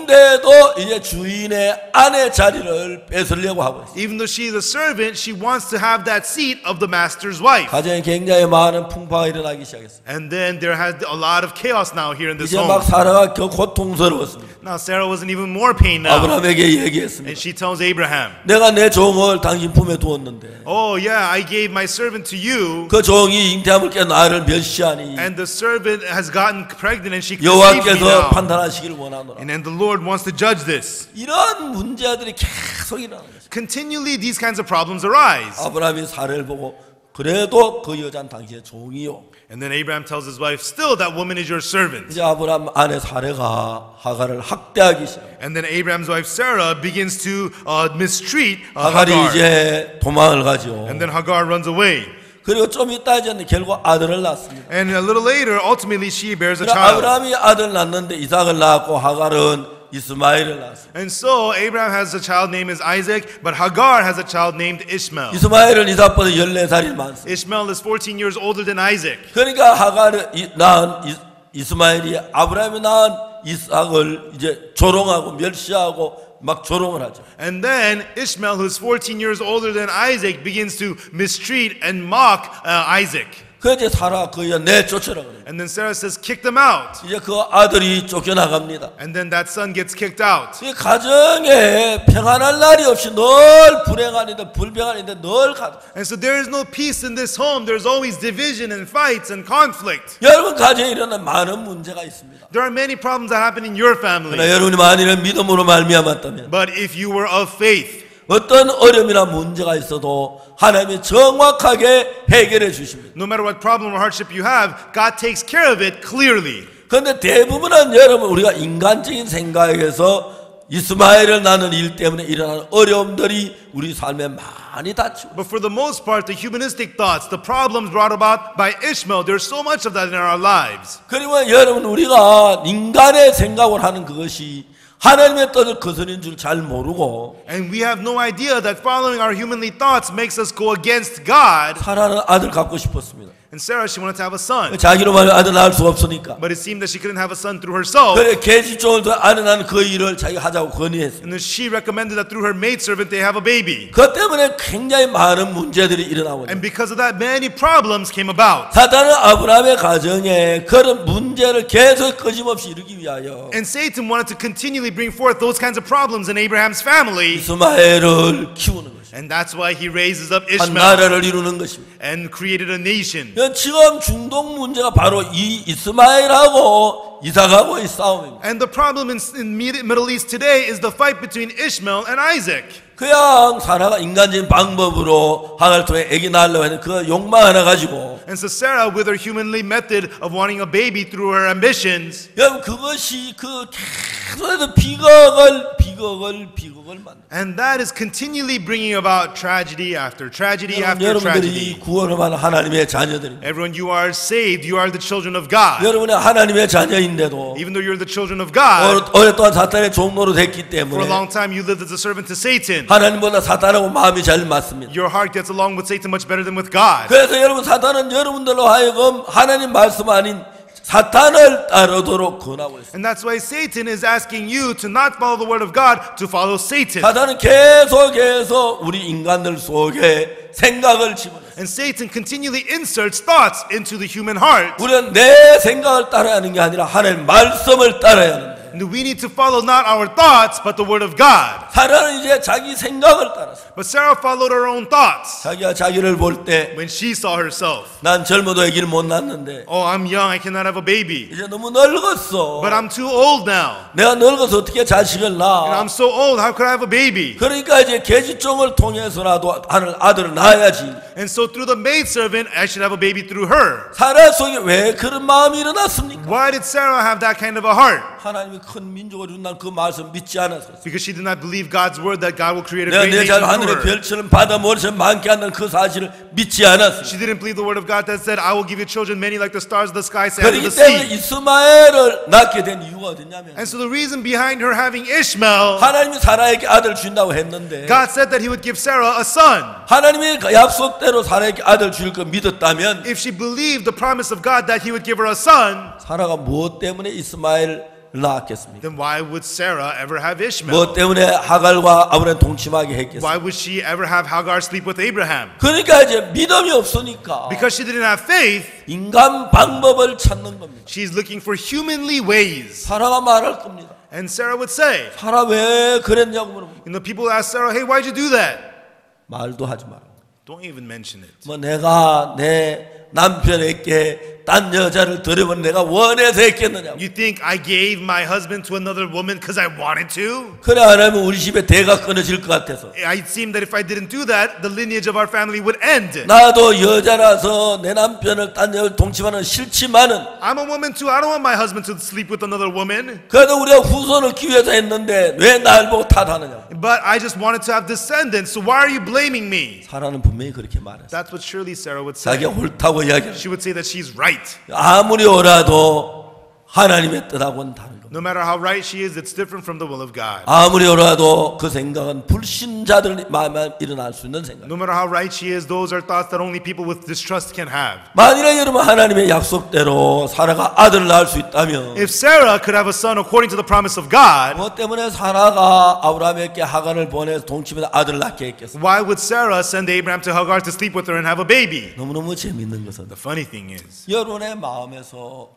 종인데도 이제 주인의 아내 자리를 뺏으려고 하고 있어요. even though she is a servant, she wants to have that seat of the master's wife. 가정에 굉장히 많은 풍파가 일어나기 시작했어요. And then there has a lot of chaos now here in this 이제 막 home. 사라가 더 고통스러웠습니다. Now Sarah was in even more pain now. 아브라함에게 And 얘기했습니다. she tells Abraham, 내가 내 종을 당신 품에 두었는데 oh yeah, I gave my servant to you, 그 종이 잉태함을 깨 나를 멸시하니 and the servant has gotten pregnant and she conceived me 여호와께서 now. 판단하시기를 원하노라. And then the Lord wants to judge this. 이런 문제들이 계속 일어나는 거죠. Continually these kinds of problems arise. 아브라함이 사례를 보고 그래도 그 여자는 당신의 종이요. And then Abraham tells his wife, still that woman is your servant. 이제 아브라함 아내 사례가 하갈을 학대하기 시작합니다. And then Abraham's wife Sarah begins to mistreat 하갈이 Hagar. 이제 도망을 가죠. And then Hagar runs away. 그리고 좀 있다 이제 결국 아들을 낳습니다. And a little later, ultimately she bears a 그러니까 child. 아브라함이 아들 낳는데 이삭을 낳았고 하갈은 이스마엘을 낳았습니다. And so Abraham has a child named as Isaac, but Hagar has a child named Ishmael. 이스마엘은 이삭보다 14살이 많습니다. Ishmael is 14 years older than Isaac. 그러니까 하갈을 낳은 이스마엘이 아브라함이 낳은 이삭을 이제 조롱하고 멸시하고 막 조롱을 하죠. And then Ishmael, who's 14 years older than Isaac, begins to mistreat and mock Isaac. 그 이제 사라 그야 내쫓으라 그래요. And then Sarah says, kick them out. 이제 그 아들이 쫓겨나갑니다. And then that son gets kicked out. 이 가정에 평안할 날이 없이 늘 불행한인데 불평한인데 늘 가. And so there is no peace in this home. There's always division and fights and conflict. 여러분 가정에 일어나는 많은 문제가 있습니다. There are many problems that happen in your 그러나 family. 여러분이 만일 믿음으로 말미암았다면 But if you were of faith, 어떤 어려움이나 문제가 있어도 하나님이 정확하게 해결해 주십니다. no matter what problem or hardship you have, God takes care of it clearly. 그런데 대부분은 여러분 우리가 인간적인 생각에서 이스마엘을 낳는 일 때문에 일어나는 어려움들이 우리 삶에 많이 닥치고 But for the most part, the humanistic thoughts, the problems brought about by Ishmael, there's so much of that in our lives. 그리고 여러분 우리가 인간의 생각을 하는 그것이 하나님의 뜻을 거스른 줄 잘 모르고 And we have no idea that following our humanly thoughts makes us go against God. 사라는 아들 갖고 싶었습니다. And Sarah, she wanted to have a son. 자기로 말해 아들 낳을 수 없으니까. But it seemed that she couldn't have a son through herself. 그래 계집종을 아는 나는 그 일을 자기가 하자고 건의했어요. And then she recommended that through her maidservant they have a baby. 그 때문에 굉장히 많은 문제들이 일어나고 And because of that, many problems came about. 사단은 아브라함의 가정에 그런 문제를 계속 끊임없이 이루기 위하여 And Satan wanted to continually bring forth those kinds of problems in Abraham's family. 이스마엘을 키우는 것입니다. And that's why he raises up 한 Ishmael 나라를 이루는 것입니다. and created a nation. 지금 중동 문제가 바로 이 이스마엘하고 이삭하고의 싸움입니다. And the problem in Middle East today is the fight between Ishmael and Isaac. 그냥 사라가 인간적인 방법으로 하나를 통해 아기 낳으려고 하는 그 욕망 하나 가지고 And so Sarah, with her humanly method of wanting a baby through her ambitions, 여러분 그것이 그 계속해서 비극을 만든 and that is continually bringing about tragedy after tragedy after 여러분들이 tragedy. 구원을 받은 하나님의 자녀들입니다. Everyone, you are saved. You are the children of God. 여러분의 하나님의 자녀인데도 Even though you're the children of God, 오랫동안 사탄의 종로로 됐기 for a 때문에 long time you lived as a servant to Satan. 하나님보다 사탄하고 마음이 잘 맞습니다. Your heart gets along with Satan much better than with God. 그래서 여러분 사탄은 여러분들로 하여금 하나님 말씀 아닌 사탄을 따르도록 권하고 있습니다. And that's why Satan is asking you to not follow the word of God, to follow Satan. 사탄은 계속해서 우리 인간들 속에 생각을 집어넣어요. And Satan continually inserts thoughts into the human heart. 우리는 내 생각을 따라야 하는 게 아니라 하나님 말씀을 따라야 하는데 And we need to follow not our thoughts, but the word of God. 사라는 이제 자기 생각을 따랐어요. But Sarah followed her own thoughts. 자기가 자기를 볼 때 When she saw herself, 난 젊어도 아기를 못 낳는데 oh, I'm young, I cannot have a baby. 이제 너무 늙었어. But I'm too old now. 내가 늙어서 어떻게 자식을 And 낳아? I'm so old, how could I have a baby? 그러니까 이제 계집종을 통해서라도 아들을 낳아야지. And so through the maidservant, I should have a baby through her. 사라 속에 왜 그런 마음이 일어났습니까? Why did Sarah have that kind of a heart? 하나님이 큰 민족을 준다는 그 말씀 믿지 않았어요. Because she did not believe God's word that God will create a 내가 great 내 nation 자를 하늘의 through her. 별처럼 바다 모래처럼 많게 한다는 그 사실을 믿지 않았어요. She didn't believe the word of God that said, I will give you children many like the stars of the sky, sand of 그렇기 the 때문에 sea. 이스마엘을 낳게 된 이유가 어딨냐면 And so the reason behind her having Ishmael, 하나님이 사라에게 아들 준다고 했는데 God said that he would give Sarah a son. 하나님이 그 약속대로 사라에게 아들 줄 거 믿었다면 If she believed the promise of God that he would give her a son, 사라가 무엇 때문에 이스마엘 낳았겠습니까? then why would Sarah ever have Ishmael? 무엇 때문에 하갈과 아브라함 동침하게 했겠습니까? Why would she ever have Hagar sleep with Abraham? 그러니까 이제 믿음이 없으니까 Because she didn't have faith, 인간 방법을 찾는 겁니다. she's looking for humanly ways. 사라가 말할 겁니다. And Sarah would say, 사라 왜 그랬냐고 물어보면 people ask Sarah, hey, why'd you do that? 말도 하지 마라. Don't even mention it. 뭐 내가 내 남편에게 딴 여자를 들으면 내가 원해서 했겠느냐고. You think I gave my husband to another woman because I wanted to? 그래 안 하면 우리 집에 대가 끊어질 것 같아서. It seemed that if I didn't do that, the lineage of our family would end. 나도 여자라서 내 남편을 딴 여자를 동침하는 싫지만은 I'm a woman too. I don't want my husband to sleep with another woman. 그래도 우리가 후손을 기회해서 했는데 왜 날 보고 탓하느냐고. But I just wanted to have descendants, so why are you blaming me? 사라는 분명히 그렇게 말했어. That's what surely Sarah would say. 자기가 옳다고 이야기해. She would say that she's right. 아무리 오라도 하나님의 뜻하고는 다른 겁니다. No matter how right she is, it's different from the will of God. 아무리 오라도 그 생각은 불신자들 마음에 일어날 수 있는 생각. No matter how right she is, those are thoughts that only people with distrust can have. 만일에 여러분 하나님의 약속대로 사라가 아들을 낳을 수 있다면 If Sarah could have a son according to the promise of God, 뭐 때문에 사라가 아브라함에게 하간을 보내서 동침해서 아들을 낳게 했겠어? why would Sarah send Abraham to Hagar to sleep with her and have a baby? 너무너무 재밌는 것은 The funny thing is, 여러분의 마음에서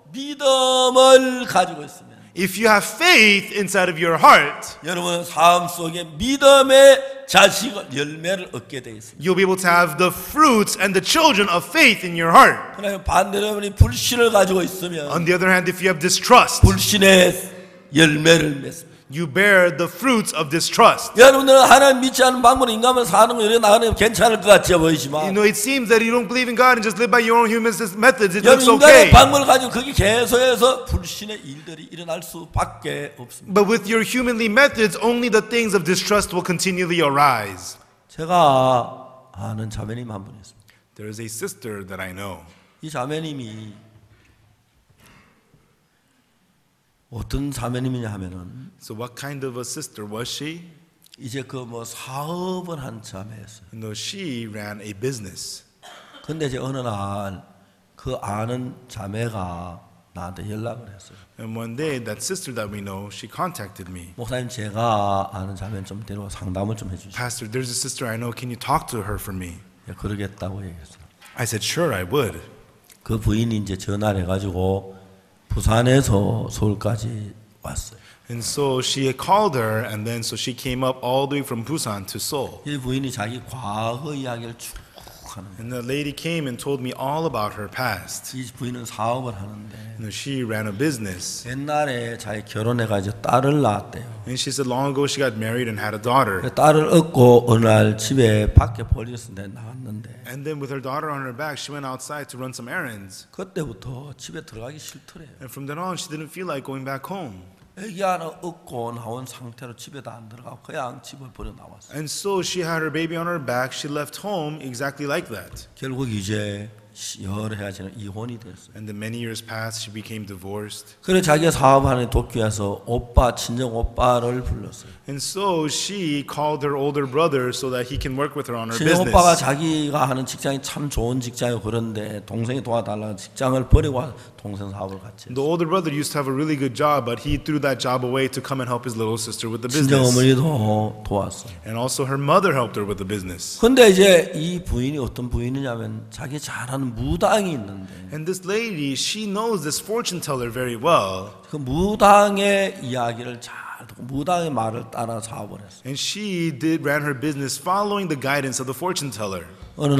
믿음을 가지고 있으면 if you have faith inside of your heart, 여러분 삶 속에 믿음의 자식을 열매를 얻게 되어 있습니다. you'll be able to have the fruits and the children of faith in your heart. 그러나 반대로 여러분이 불신을 가지고 있으면 On the other hand, if you have distrust, 불신의 열매를 맺습니다. you bear the fruits of distrust. 여러분들은 하나님 믿지 않는 방법으로 인간을 사는 거 이래 나가면 괜찮을 것 같아 보이지만 It seems that you don't believe in God and just live by your own human methods. It 여러분 looks 인간의 okay. 방법을 가지고 그게 계속해서 불신의 일들이 일어날 수밖에 없습니다. But with your humanly methods, only the things of distrust will continually arise. 제가 아는 자매님 한 분 있습니다. There is a sister that I know. 이 자매님이 어떤 자매님이냐 하면은 So what kind of a sister was she? 이제 그 뭐 사업을 한 자매였어요. You know, she ran a business. 근데 이제 어느 날 그 아는 자매가 나한테 연락을 했어요. And one day, that sister that we know, she contacted me. 목사님, 제가 아는 자매는 좀 데려와 상담을 좀 해주시죠. Pastor, there's a sister I know. Can you talk to her for me? 그러겠다고 얘기했어요. I said, sure, I would. 그 부인이 이제 전화를 해가지고 부산에서 서울까지 왔어요. And so she called her, and then so she came up all the way from Busan to Seoul. 이 부인이 자기 과거 이야기를 쭉 하는 거예요. And the lady came and told me all about her past. 이 부인은 사업을 하는데 You know, she ran a business. 옛날에 자기 결혼해가지고 딸을 낳았대요. And she said long ago she got married and had a daughter. 그 딸을 얻고 어느 날 집에 밖에 버렸는데 나왔는데 And then with her daughter on her back, she went outside to run some errands. 그때부터 집에 들어가기 싫더래요. And from then on, she didn't feel like going back home. 애기 하나 얻고 나온 상태로 집에도 안 들어가고 그냥 집을 버려 나왔어요. And so she had her baby on her back. She left home exactly like that. 결국 이제 열해야지는 이혼이 됐어요. And then many years passed, she became divorced. 그래 자기가 사업하는 도쿄에서 오빠, 친정 오빠를 불렀어요. And so she called her older brother so that he can work with her on her 친정 오빠가 business. 자기가 하는 직장이 참 좋은 직장이고 그런데 동생이 도와달라고 직장을 버리고 와서 동생 사업을 같이 했어요. The older brother used to have a really good job, but he threw that job away to come and help his little sister with the 친정 business. 어머니도 도왔어요. And also her mother helped her with the business. 근데 이제 이 부인이 어떤 부인이냐면 자기 잘하는 무당이 있는데 And this lady, she knows this fortune teller very well. 그 무당의 이야기를 잘 듣고 무당의 말을 따라 사업을 했어요. And she ran her business following the guidance of the fortune teller. 어느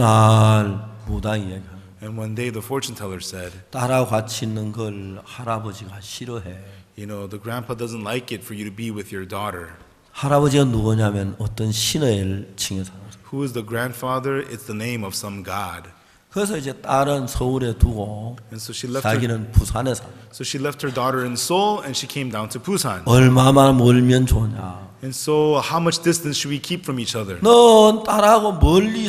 날 무당이 얘기하는 And one day the fortune teller said, 딸하고 같이 있는 걸 할아버지가 싫어해. you know, the grandpa doesn't like it for you to be with your daughter. 할아버지가 누구냐면 어떤 신을 칭해 살았어요. Who is the grandfather? It's the name of some god. 그래서 이제 딸은 서울에 두고 And so she left her, 자기는 부산에 살아요. so she left her daughter in Seoul and she came down to Busan. 얼마만 멀면 좋냐. And so how much distance should we keep from each other? 넌 딸하고 멀리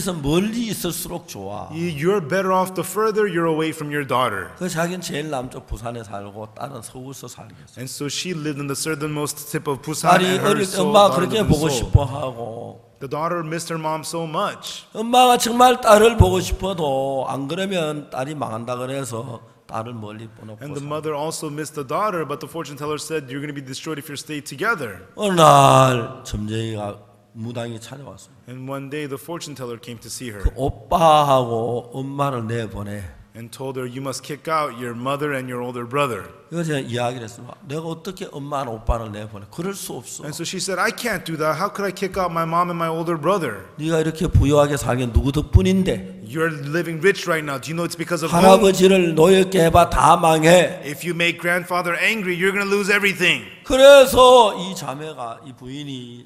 있을수록 좋아. You're better off the further you're away from your daughter. 그 자기는 제일 남쪽 부산에 살고 딸은 서울서 살겠어. And so she lived in the southernmost tip of Busan 딸이 and her 어릴 때 daughter 엄마 lived 그렇게 in 보고 Seoul. 싶어 하고 The daughter missed her mom so much. 엄마가 정말 딸을 보고 싶어도 안 그러면 딸이 망한다 그래서 딸을 멀리 And 보내고 the mother also missed the daughter, but the fortune teller said, you're going to be destroyed if you stay together. 어느 날 점쟁이가 무당이 찾아왔어요. And one day the fortune teller came to see her 오빠하고 엄마를 내보내. and told her, you must kick out your mother and your older brother. 이거 제가 이야기를 했어요. 내가 어떻게 엄마랑 오빠를 내보내? 그럴 수 없어. And so she said, I can't do that. How could I kick out my mom and my older brother? 네가 이렇게 부유하게 살긴 누구 덕분인데? You're living rich right now. Do you know it's because of whom? 할아버지를 노엽게 해봐 다 망해. If you make grandfather angry, you're going to lose everything. 그래서 이 자매가 이 부인이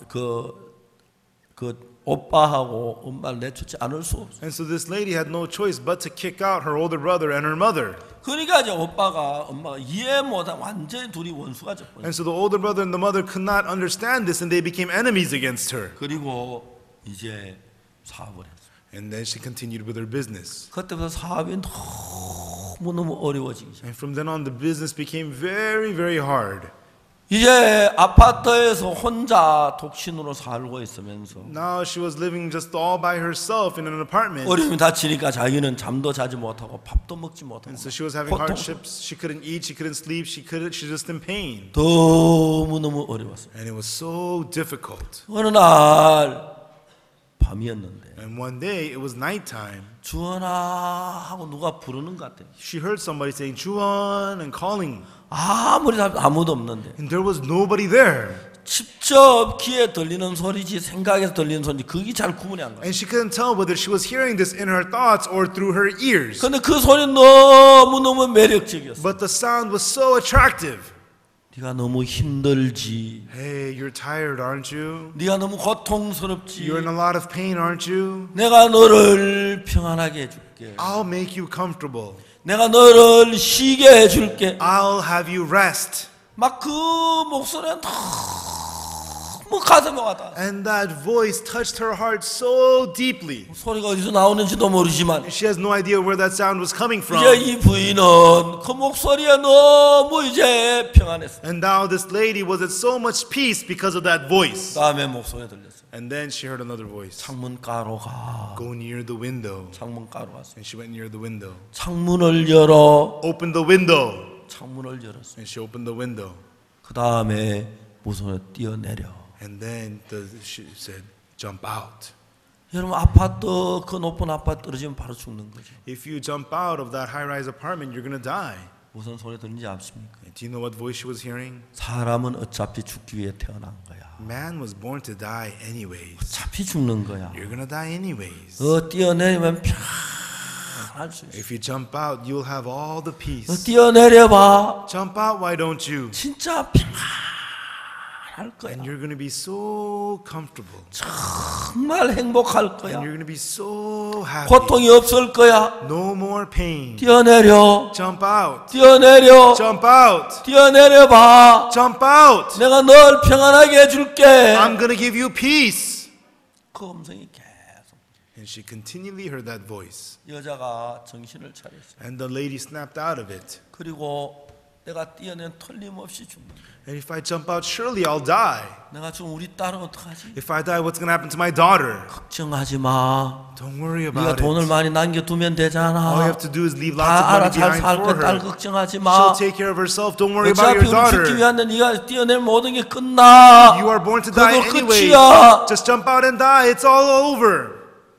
그 오빠하고 엄마를 내쫓지 않을 수 없어. And so this lady had no choice but to kick out her older brother and her mother. 그러니까 이제 엄마가 이해 못하고 완전히 둘이 원수가 졌거든. And so the older brother and the mother could not understand this and they became enemies against her. 그리고 이제 사업을 했어. And then she continued with her business. 그때부터 사업이 너무 어려워지기 시작. And from then on the business became very, very hard. 이제 아파트에서 혼자 독신으로 살고 있으면서 Now she was living just all by herself in an apartment. 어려움이 닥치니까 자기는 잠도 자지 못하고 밥도 먹지 못하고 And so she was having hardships. She couldn't eat, she couldn't sleep, she's just in pain. 너무너무 어려웠어요. And it was so difficult. 어느 날 밤이었는데 And one day it was nighttime. 주원아 하고 누가 부르는 것 같아요. She heard somebody saying, Juan, and calling. 아무리 아무도 없는데 And there was nobody there. 직접 귀에 들리는 소리지 생각에서 들리는 소리지 그게 잘 구분이 안 가요. And she couldn't tell whether she was hearing this in her thoughts or through her ears. 근데 그 소리는 너무너무 매력적이었어. But the sound was so attractive. 네가 너무 힘들지. Hey, you're tired, aren't you? 네가 너무 고통스럽지. You're in a lot of pain, aren't you? 내가 너를 평안하게 해줄게. I'll make you comfortable. 내가 너를 쉬게 해줄게. I'll have you rest. 막 그 목소리는 너무 가슴에 와닿았어. And that voice touched her heart so deeply. 소리가 어디서 나오는지도 모르지만 She has no idea where that sound was coming from. 이제 이 부인은 그 목소리에 너무 이제 평안했어. And now this lady was at so much peace because of that voice. 다음에 목소리 들렸어. And then she heard another voice. 창문가로 가. Go near the window. 창문가로 갔어. And she went near the window. 창문을 열어. Opened the window. 창문을 열었어. And she opened the window. 그 다음에 무선에 뛰어내려. And then she said, jump out. 여러분 아파트 그 높은 아파트 떨어지면 바로 죽는 거죠. If you jump out of that high-rise apartment, you're going to die. 무슨 소리 들리는지 아십니까? Do you know what voice she was hearing? 사람은 어차피 죽기 위해 태어난 거야. Man was born to die anyways. 어차피 죽는 거야. You're going to die anyways. 뛰어내리면 편할 수 있어. If you jump out, you'll have all the peace. 뛰어내려봐. Jump out, why don't you? 진짜 편할 거야. And you're going to be so comfortable. 정말 행복할 거야. And you're going to be so happy. 고통이 없을 거야. No more pain. 뛰어내려. Jump out. 뛰어내려. Jump out. 뛰어내려봐. Jump out. 내가 널 평안하게 해줄게. I'm going to give you peace. 그 음성이 계속. And she continually heard that voice. 여자가 정신을 차렸어. And the lady snapped out of it. 그리고 내가 뛰어내면 틀림없이 죽는다. And if I jump out, surely I'll die. 내가 지금 우리 딸은 어떡하지? If I die, what's going to happen to my daughter? 걱정하지 마. Don't worry 네가 about 돈을 it. 많이 남겨두면 되잖아. All you have to do is leave lots 다 of 알아 money 잘 behind 살 for 거야. 딸 her. 걱정하지 마. She'll take care of herself. Don't worry about 어차피 your 우리 daughter. 죽기 위한데 네가 뛰어내면 모든 게 끝나. You are born to die 그거 anyway. 끝이야. Just jump out and die. It's all over.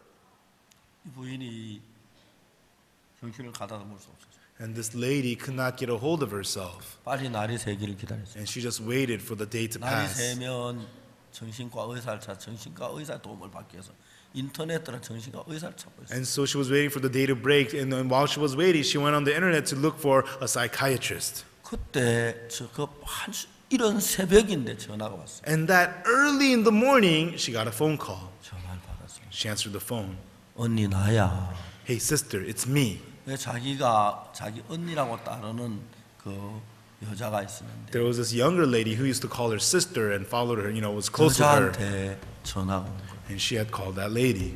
이 부인이 정신을 가다듬을 수 없었어. And this lady could not get a hold of herself. 빨리 날이 새기를 기다렸어. And she just waited for the day to 날이 pass. 새면 정신과 의사를 찾아 정신과 의사의 도움을 받기 위해서 인터넷들은 정신과 의사를 찾고 있어. And so she was waiting for the day to break. And then while she was waiting, she went on the internet to look for a psychiatrist. 그때 이런 새벽인데 전화가 왔어. And that early in the morning, she got a phone call. 전화를 받았어. She answered the phone. 언니 나야. Hey, sister, it's me. 자기가 자기 언니라고 따르는 그 여자가 있었는데 There was this younger lady who used to call her sister and followed her, was close with her. 여자한테 전화가 온 거야. And she had called that lady.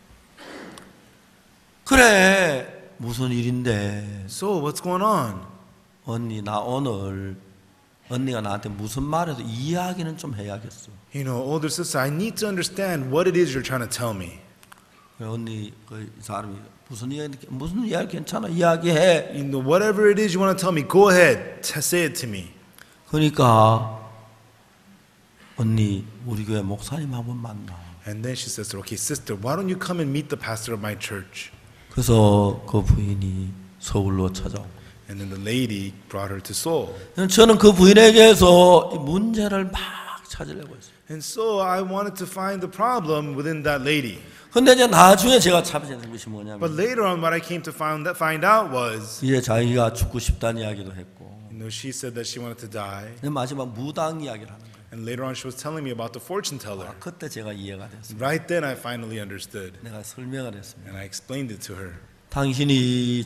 그래 무슨 일인데? So, what's going on? 언니 나 오늘 언니가 나한테 무슨 말해도 이야기는 좀 해야겠어. Older sister, I need to understand what it is you're trying to tell me. 언니 그 사람이 무슨 이야기 괜찮아 이야기해. Whatever it is you want to tell me, go ahead, say it to me. 그러니까 언니 우리 교회 목사님 한번 만나. And then she says, okay, sister, why don't you come and meet the pastor of my church? 그래서 그 부인이 서울로 찾아오고. And then the lady brought her to Seoul. 저는 그 부인에게서 이 문제를 막 찾으려고 했어요. And so I wanted to find the problem within that lady. 근데 이제 나중에 제가 찾아낸 것이 But 뭐냐면 later on, what I came to find out was, 이제 자기가 죽고 싶다는 이야기도 했고 she said that she wanted to die. 근데 마지막 무당 이야기를 하는 거예요. And later on, she was telling me about the fortune teller. 그때 제가 이해가 됐어요. Right then, I finally understood. 내가 설명을 했습니다. And I explained it to her. 당신이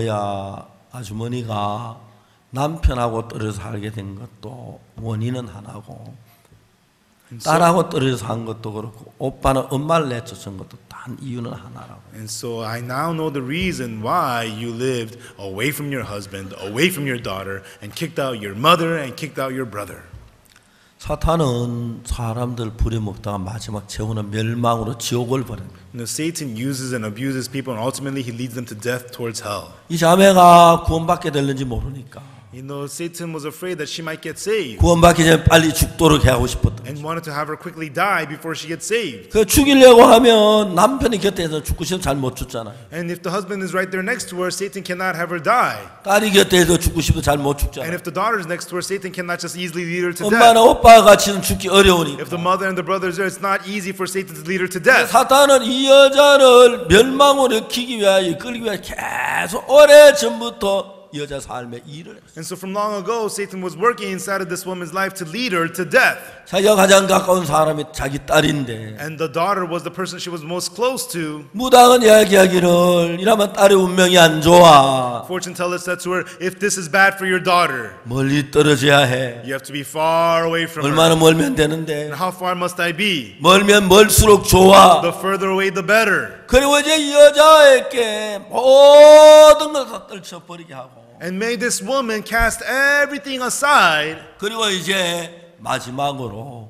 아주머니가 남편하고 떨어져 살게 된 것도 원인은 하나고 딸하고 떨어져 산 것도 그렇고 오빠는 엄마를 내쫓은 것도 단 이유는 하나라고. And so I now know the reason why you lived away from your husband, away from your daughter, and kicked out your mother and kicked out your brother. 사탄은 사람들 부려먹다가 마지막 최후는 멸망으로 지옥을 보냅니다. Satan uses and abuses people, and ultimately he leads them to death towards hell. 이 자매가 구원받게 될는지 모르니까 Satan was afraid that she might get saved 구원받기 전에 빨리 죽도록 하고 싶었던 and wanted to have her quickly die before she gets saved. 그 죽이려고 하면 남편이 곁에서 죽고 싶으면 잘 못 죽잖아요. And if the husband is right there next to her, Satan cannot have her die. 딸이 곁에서 죽고 싶으면 잘 못 And 죽잖아요. if the daughter is next to her, Satan cannot just easily lead her to 엄마나 death. 오빠가 같이는 죽기 어려우니까. If the mother and the brother is there, it's not easy for Satan to lead her to death. 사탄은 이 여자를 멸망으로 이끌기 위하여 계속 오래 전부터 이 여자 삶에 일을 했어요. And so from long ago, Satan was working inside of this woman's life to lead her to death. 자기가 가장 가까운 사람이 자기 딸인데 And the daughter was the person she was most close to. 무당은 이야기하기를 이러면 딸의 운명이 안 좋아. Fortune teller said to her, if this is bad for your daughter, 멀리 떨어져야 해. you have to be far away from her. 얼마나 멀면 되는데. And how far must I be? 멀면 멀수록 좋아. The further away, the better. 그리고 이제 이 여자에게 모든 걸 다 떨쳐버리게 하고 And made this woman cast everything aside. 그리고 이제 마지막으로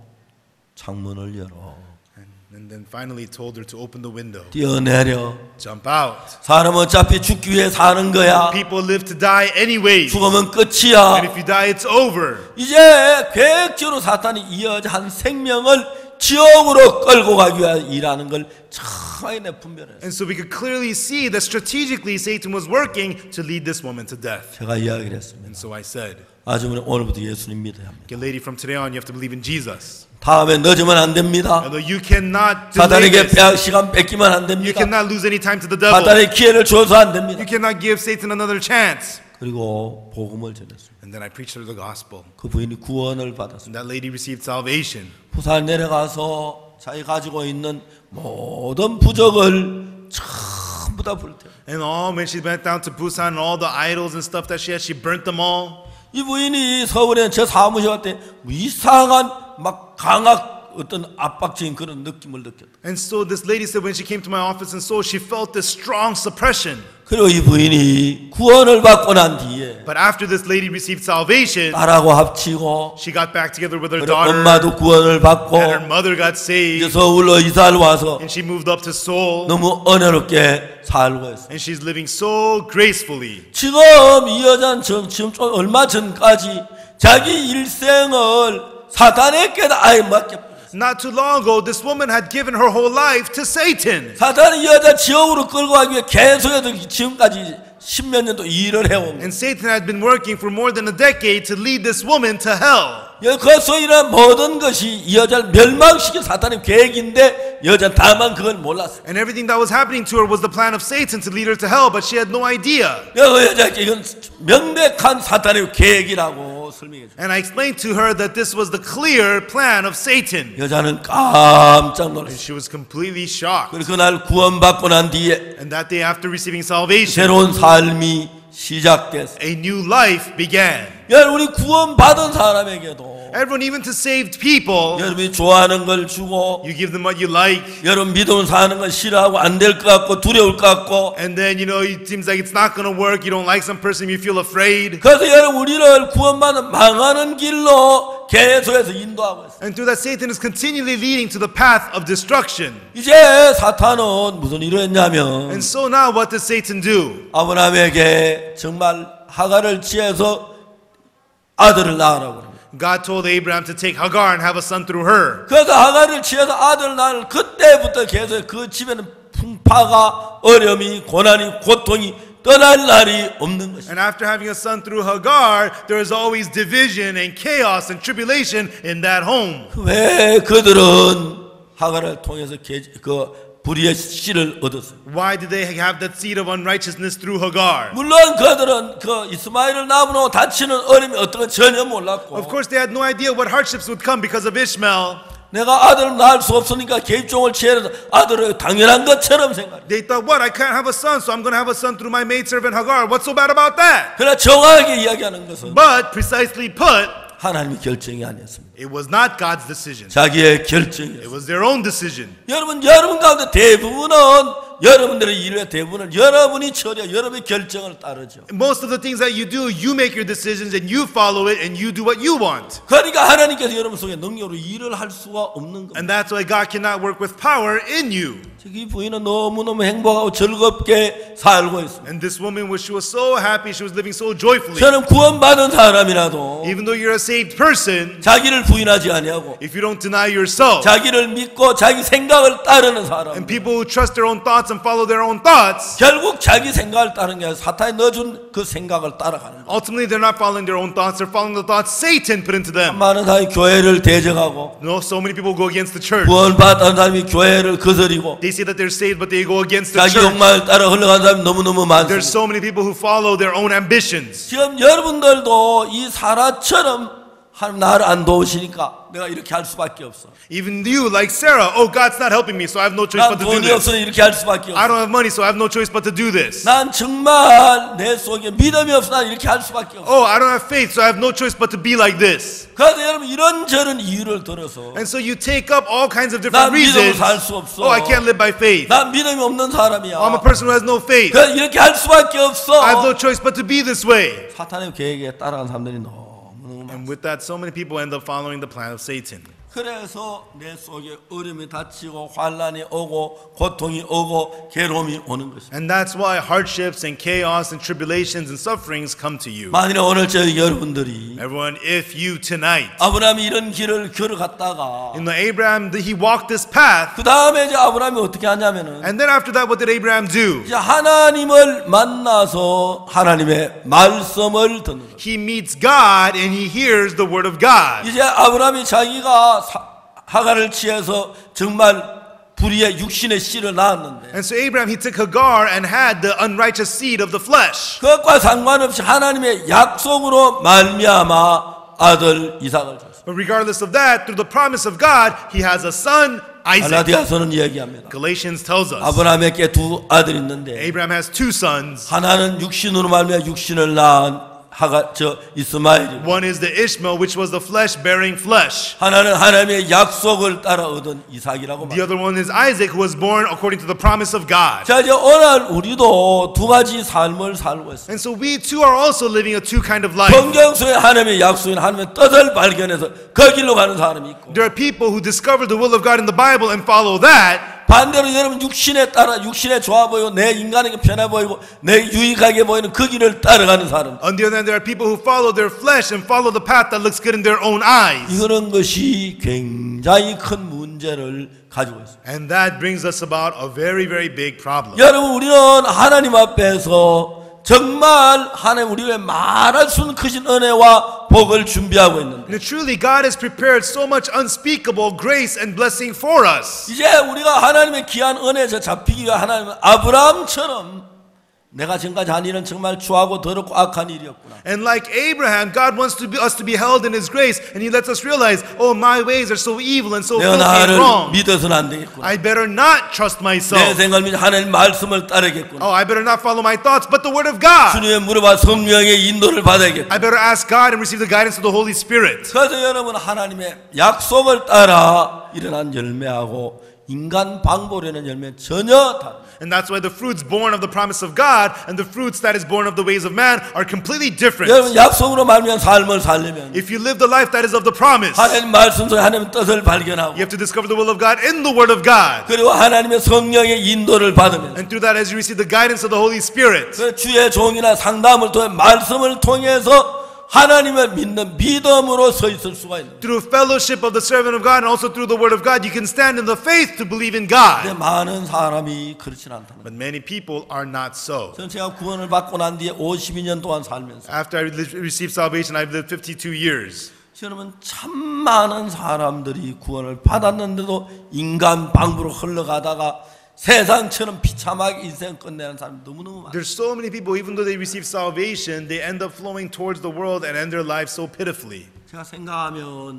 창문을 열어 And then finally told her to open the window. 뛰어내려. Jump out. 사람은 어차피 죽기 위해 사는 거야. People live to die anyway. 죽으면 끝이야. And if you die, it's over. 이제 계획적으로 사탄이 이 여자 한 생명을 지옥으로 끌고 가기 위해 일하는 걸 처음에 분별했어요. And so we could clearly see that strategically Satan was working to lead this woman to death. 제가 이야기를 했습니다. And so I said, 아주머니 오늘부터 예수님 믿어야 합니다. okay, lady, from today on, you have to believe in Jesus. 다음에 늦으면 안 됩니다. Although you cannot delay 사탄에게 this. 시간 뺏기면 안 You 됩니다. cannot lose any time to the devil. 사탄의 기회를 줘서 안 됩니다. You cannot give Satan another chance. 그리고 복음을 전했습니다. And then I preached her the gospel. 그 부인이 구원을 받았습니다. And that lady received salvation. 부산 내려가서 자기 가지고 있는 모든 부적을 전부 다 불태워. And all, when she went down to Busan and all the idols and stuff that she had, she burnt them all. 이 부인이 서울에 제 사무실 갔을 때 이상한 막 강악 어떤 압박적인 그런 느낌을 느꼈다. And so this lady said when she came to my office in Seoul, she felt this strong suppression. 그리고 이 부인이 구원을 받고 난 뒤에 But after this lady received salvation, 딸하고 합치고 she got back together with her 그리고 daughter, 엄마도 구원을 받고 and her mother got 이제 saved, 서울로 이사를 와서 and she moved up to Seoul, 너무 은혜롭게 살고 있어요. and she's living so gracefully. 지금 이 여자는 지금 좀 얼마 전까지 자기 일생을 사탄에게 아예 맡겨. Not too long ago, this woman had given her whole life to Satan. 사탄이 이 여자 지옥으로 끌고 가기 위해 계속해서 지금까지 10몇 년도 일을 해온 거예요. And Satan had been working for more than a decade to lead this woman to hell. 그 소위는 모든 것이 이 여자를 멸망시킨 사탄의 계획인데 여자는 다만 그걸 몰랐어요. And everything that was happening to her was the plan of Satan to lead her to hell, but she had no idea. 그 여자에게 이건 명백한 사탄의 계획이라고 설명해 줘. And I explained to her that this was the clear plan of Satan. 여자는 깜짝 And 놀랐어요. she was completely shocked. 그리고 그날 구원받고 난 뒤에 And that day after receiving salvation, 새로운 삶이 시작됐어요. a new life began. 여러분 우리 구원받은 사람에게도 Everyone, even to saved people, 여러분이 좋아하는 걸 주고 you give them what you like, 여러분 믿으면 사는 건 싫어하고 안 될 것 같고 두려울 것 같고 and then, it seems like it's not going to work. You don't like some person, you feel afraid. 그래서 여러분 우리를 구원받은 망하는 길로 계속해서 인도하고 있어요. And through that, Satan is continually leading to the path of destruction. 이제 사탄은 무슨 일을 했냐면 And so now what does Satan do? 아브라함에게 정말 하갈을 취해서 아들을 낳으라고 그래요. God told Abraham to take Hagar and have a son through her. 그래서 하갈을 취해서 아들을 낳을 그때부터 계속 그 집에는 풍파가 어려움이 고난이 고통이 떠날 날이 없는 것이죠. And after having a son through Hagar, there is always division and chaos and tribulation in that home. 왜 그들은 하갈을 통해서 그 불의의 씨를 얻었어요? Why did they have that seed of unrighteousness through Hagar? 물론 그들은 그 이스마엘을 낳으므로 다치는 어려움이 어떤 건 전혀 몰랐고 Of course, they had no idea what hardships would come because of Ishmael. 내가 아들을 낳을 수 없으니까 계집종을 취해서 아들을 당연한 것처럼 생각해. They thought, what? I can't have a son, so I'm going to have a son through my maidservant Hagar. What's so bad about that? 그러나 정확하게 이야기하는 것은 But precisely put, 하나님의 결정이 아니었습니다. it was not God's decision. 자기의 It 결정이었어요. was their own decision. 여러분 가운데 대부분은 여러분들의 일의 대부분은 여러분이 처리해 여러분의 결정을 따르죠. Most of the things that you do, you make your decisions and you follow it and you do what you want. 그러니까 하나님께서 여러분 속에 능력으로 일을 할 수가 없는 겁니다. And that's why God cannot work with power in you. 이 부인은 너무너무 행복하고 즐겁게 살고 있습니다. And this woman, she was so happy, she was living so joyfully. 저는 구원받은 사람이라도 Even though you're a saved person, 자기를 부인하지 아니하고 if you don't deny yourself, 자기를 믿고 자기 생각을 따르는 사람 and people who trust their own thoughts and follow their own thoughts, 결국 자기 생각을 따르는 게 아니라 사탄이 넣어준 그 생각을 따라가는 거예요. ultimately they're not following their own thoughts, they're following the thoughts Satan put into them. 많은 사람이 교회를 대적하고 So many people go against the church. 구원받은 사람이 교회를 거스리고 They say that they're saved, but they go against the 자기 church. 욕망을 따라 흘러가는 사람이 너무너무 There's 많습니다. so many people who follow their own ambitions. 지금 여러분들도 이 사라처럼 하나님 나를 안 도우시니까 내가 이렇게 할 수밖에 없어. Even you, like Sarah, oh, God's not helping me, so I have no choice 난 but to do 돈이 this. 없어서 이렇게 할 수밖에 I 없어. don't have money, so I have no choice but to do this. 난 정말 내 속에 믿음이 없어 난 이렇게 할 수밖에 없어. Oh, I don't have faith, so I have no choice but to be like this. 그래서 여러분 이런저런 이유를 들어서 And so you take up all kinds of 난 different 믿음으로 reasons. 살 수 없어. Oh, I can't live by faith. 난 믿음이 없는 사람이야. I'm a person who has no faith. 그래서 이렇게 할 수밖에 없어. I have no choice but to be this way. 사탄의 계획에 따라간 사람들이 너무너무 많아. And with that, so many people end up following the plan of Satan. 그래서 내 속에 어려움이 닥치고 환난이 오고 고통이 오고 괴로움이 오는 것입니다. And that's why hardships and chaos and tribulations and sufferings come to you. 만일에 오늘 저희 여러분들이 Everyone, if you tonight, 아브라함이 이런 길을 걸어갔다가 in the Abraham, he walked this path, 그 다음에 이제 아브라함이 어떻게 하냐면은 and then after that, what did Abraham do? 이제 하나님을 만나서 하나님의 말씀을 듣는 거예요. He meets God and he hears the word of God. 이제 아브라함이 자기가 하갈을 취해서 정말 불의의 육신의 씨를 낳았는데 And so Abraham, he took Hagar and had the unrighteous seed of the flesh. 그것과 상관없이 하나님의 약속으로 말미암아 아들 이삭을 줬어요. But regardless of that, through the promise of God, he has a son, Isaac. 갈라디아서는 이야기합니다. Galatians tells us 아브라함에게 두 아들이 있는데 Abraham has two sons. 하나는 육신으로 말미암아 육신을 낳은 이스마엘이고 One is the Ishmael, which was the flesh bearing flesh. 하나는 하나님의 약속을 따라 얻은 이삭이라고 The 말합니다. other one is Isaac, who was born according to the promise of God. 자 이제 오늘 우리도 두 가지 삶을 살고 있습니다. And so we too are also living a two kind of life. 성경 속에 하나님의 약속인 하나님의 뜻을 발견해서 그 길로 가는 사람이 있고 There are people who discover the will of God in the Bible and follow that. 반대로 여러분 육신에 따라 육신에 좋아 보이고 내 인간에게 편해 보이고 내 유익하게 보이는 그 길을 따라가는 사람. On the other hand, there are people who follow their flesh and follow the path that looks good in their own eyes. 이런 것이 굉장히 큰 문제를 가지고 있습니다. And that brings us about a very, very big problem. 여러분 우리는 하나님 앞에서 정말 하나님 우리의 말할 수 없는 크신 은혜와 복을 준비하고 있는데 And truly, God has prepared so much unspeakable grace and blessing for us. 이제 우리가 하나님의 귀한 은혜에서 잡히기 위해 하나님은 아브라함처럼 내가 지금까지 한 일은 정말 추하고 더럽고 악한 일이었구나. And like Abraham, God wants us to be held in His grace, and He lets us realize, oh, my ways are so evil and so 내가 filthy and 나를 wrong. 믿어서는 안 되겠구나. I better not trust 내 myself. 생각을 믿어 하나님 말씀을 따르겠구나. Oh, I better not follow my thoughts, but the Word of God. 주님의 물어봐 성령의 인도를 받아야겠구나. I better ask God and receive the guidance of the Holy Spirit. 그래서 여러분 하나님의 약속을 따라 일어난 열매하고 인간 방법으로는 열매는 전혀 다릅니다. And that's why the fruits born of the promise of God and the fruits that is born of the ways of man are completely different. 여러분 약속으로 말미암은 삶을 살려면 If you live the life that is of the promise, 하나님 말씀 속에 하나님의 뜻을 발견하고 you have to discover the will of God in the Word of God. 그리고 하나님의 성령의 인도를 받으면서 And through that, as you receive the guidance of the Holy Spirit, 그 주의 종이나 상담을 통해 말씀을 통해서 하나님을 믿는 믿음으로 서 있을 수가 있는. through fellowship of the servant of God and also through the Word of God, you can stand in the faith to believe in God. 근데 많은 사람이 그렇진 않다는 거예요. But many people are not so. 저는 제가 구원을 받고 난 뒤에 52년 동안 살면서 After I received salvation, I've lived 52 years. 여러분 참 많은 사람들이 구원을 받았는데도 인간 방법으로 흘러가다가 세상처럼 비참하게 인생 끝내는 사람이 너무너무 많아요. There's so many people, even though they receive salvation, they end up flowing towards the world and end their lives so pitifully. 제가 생각하면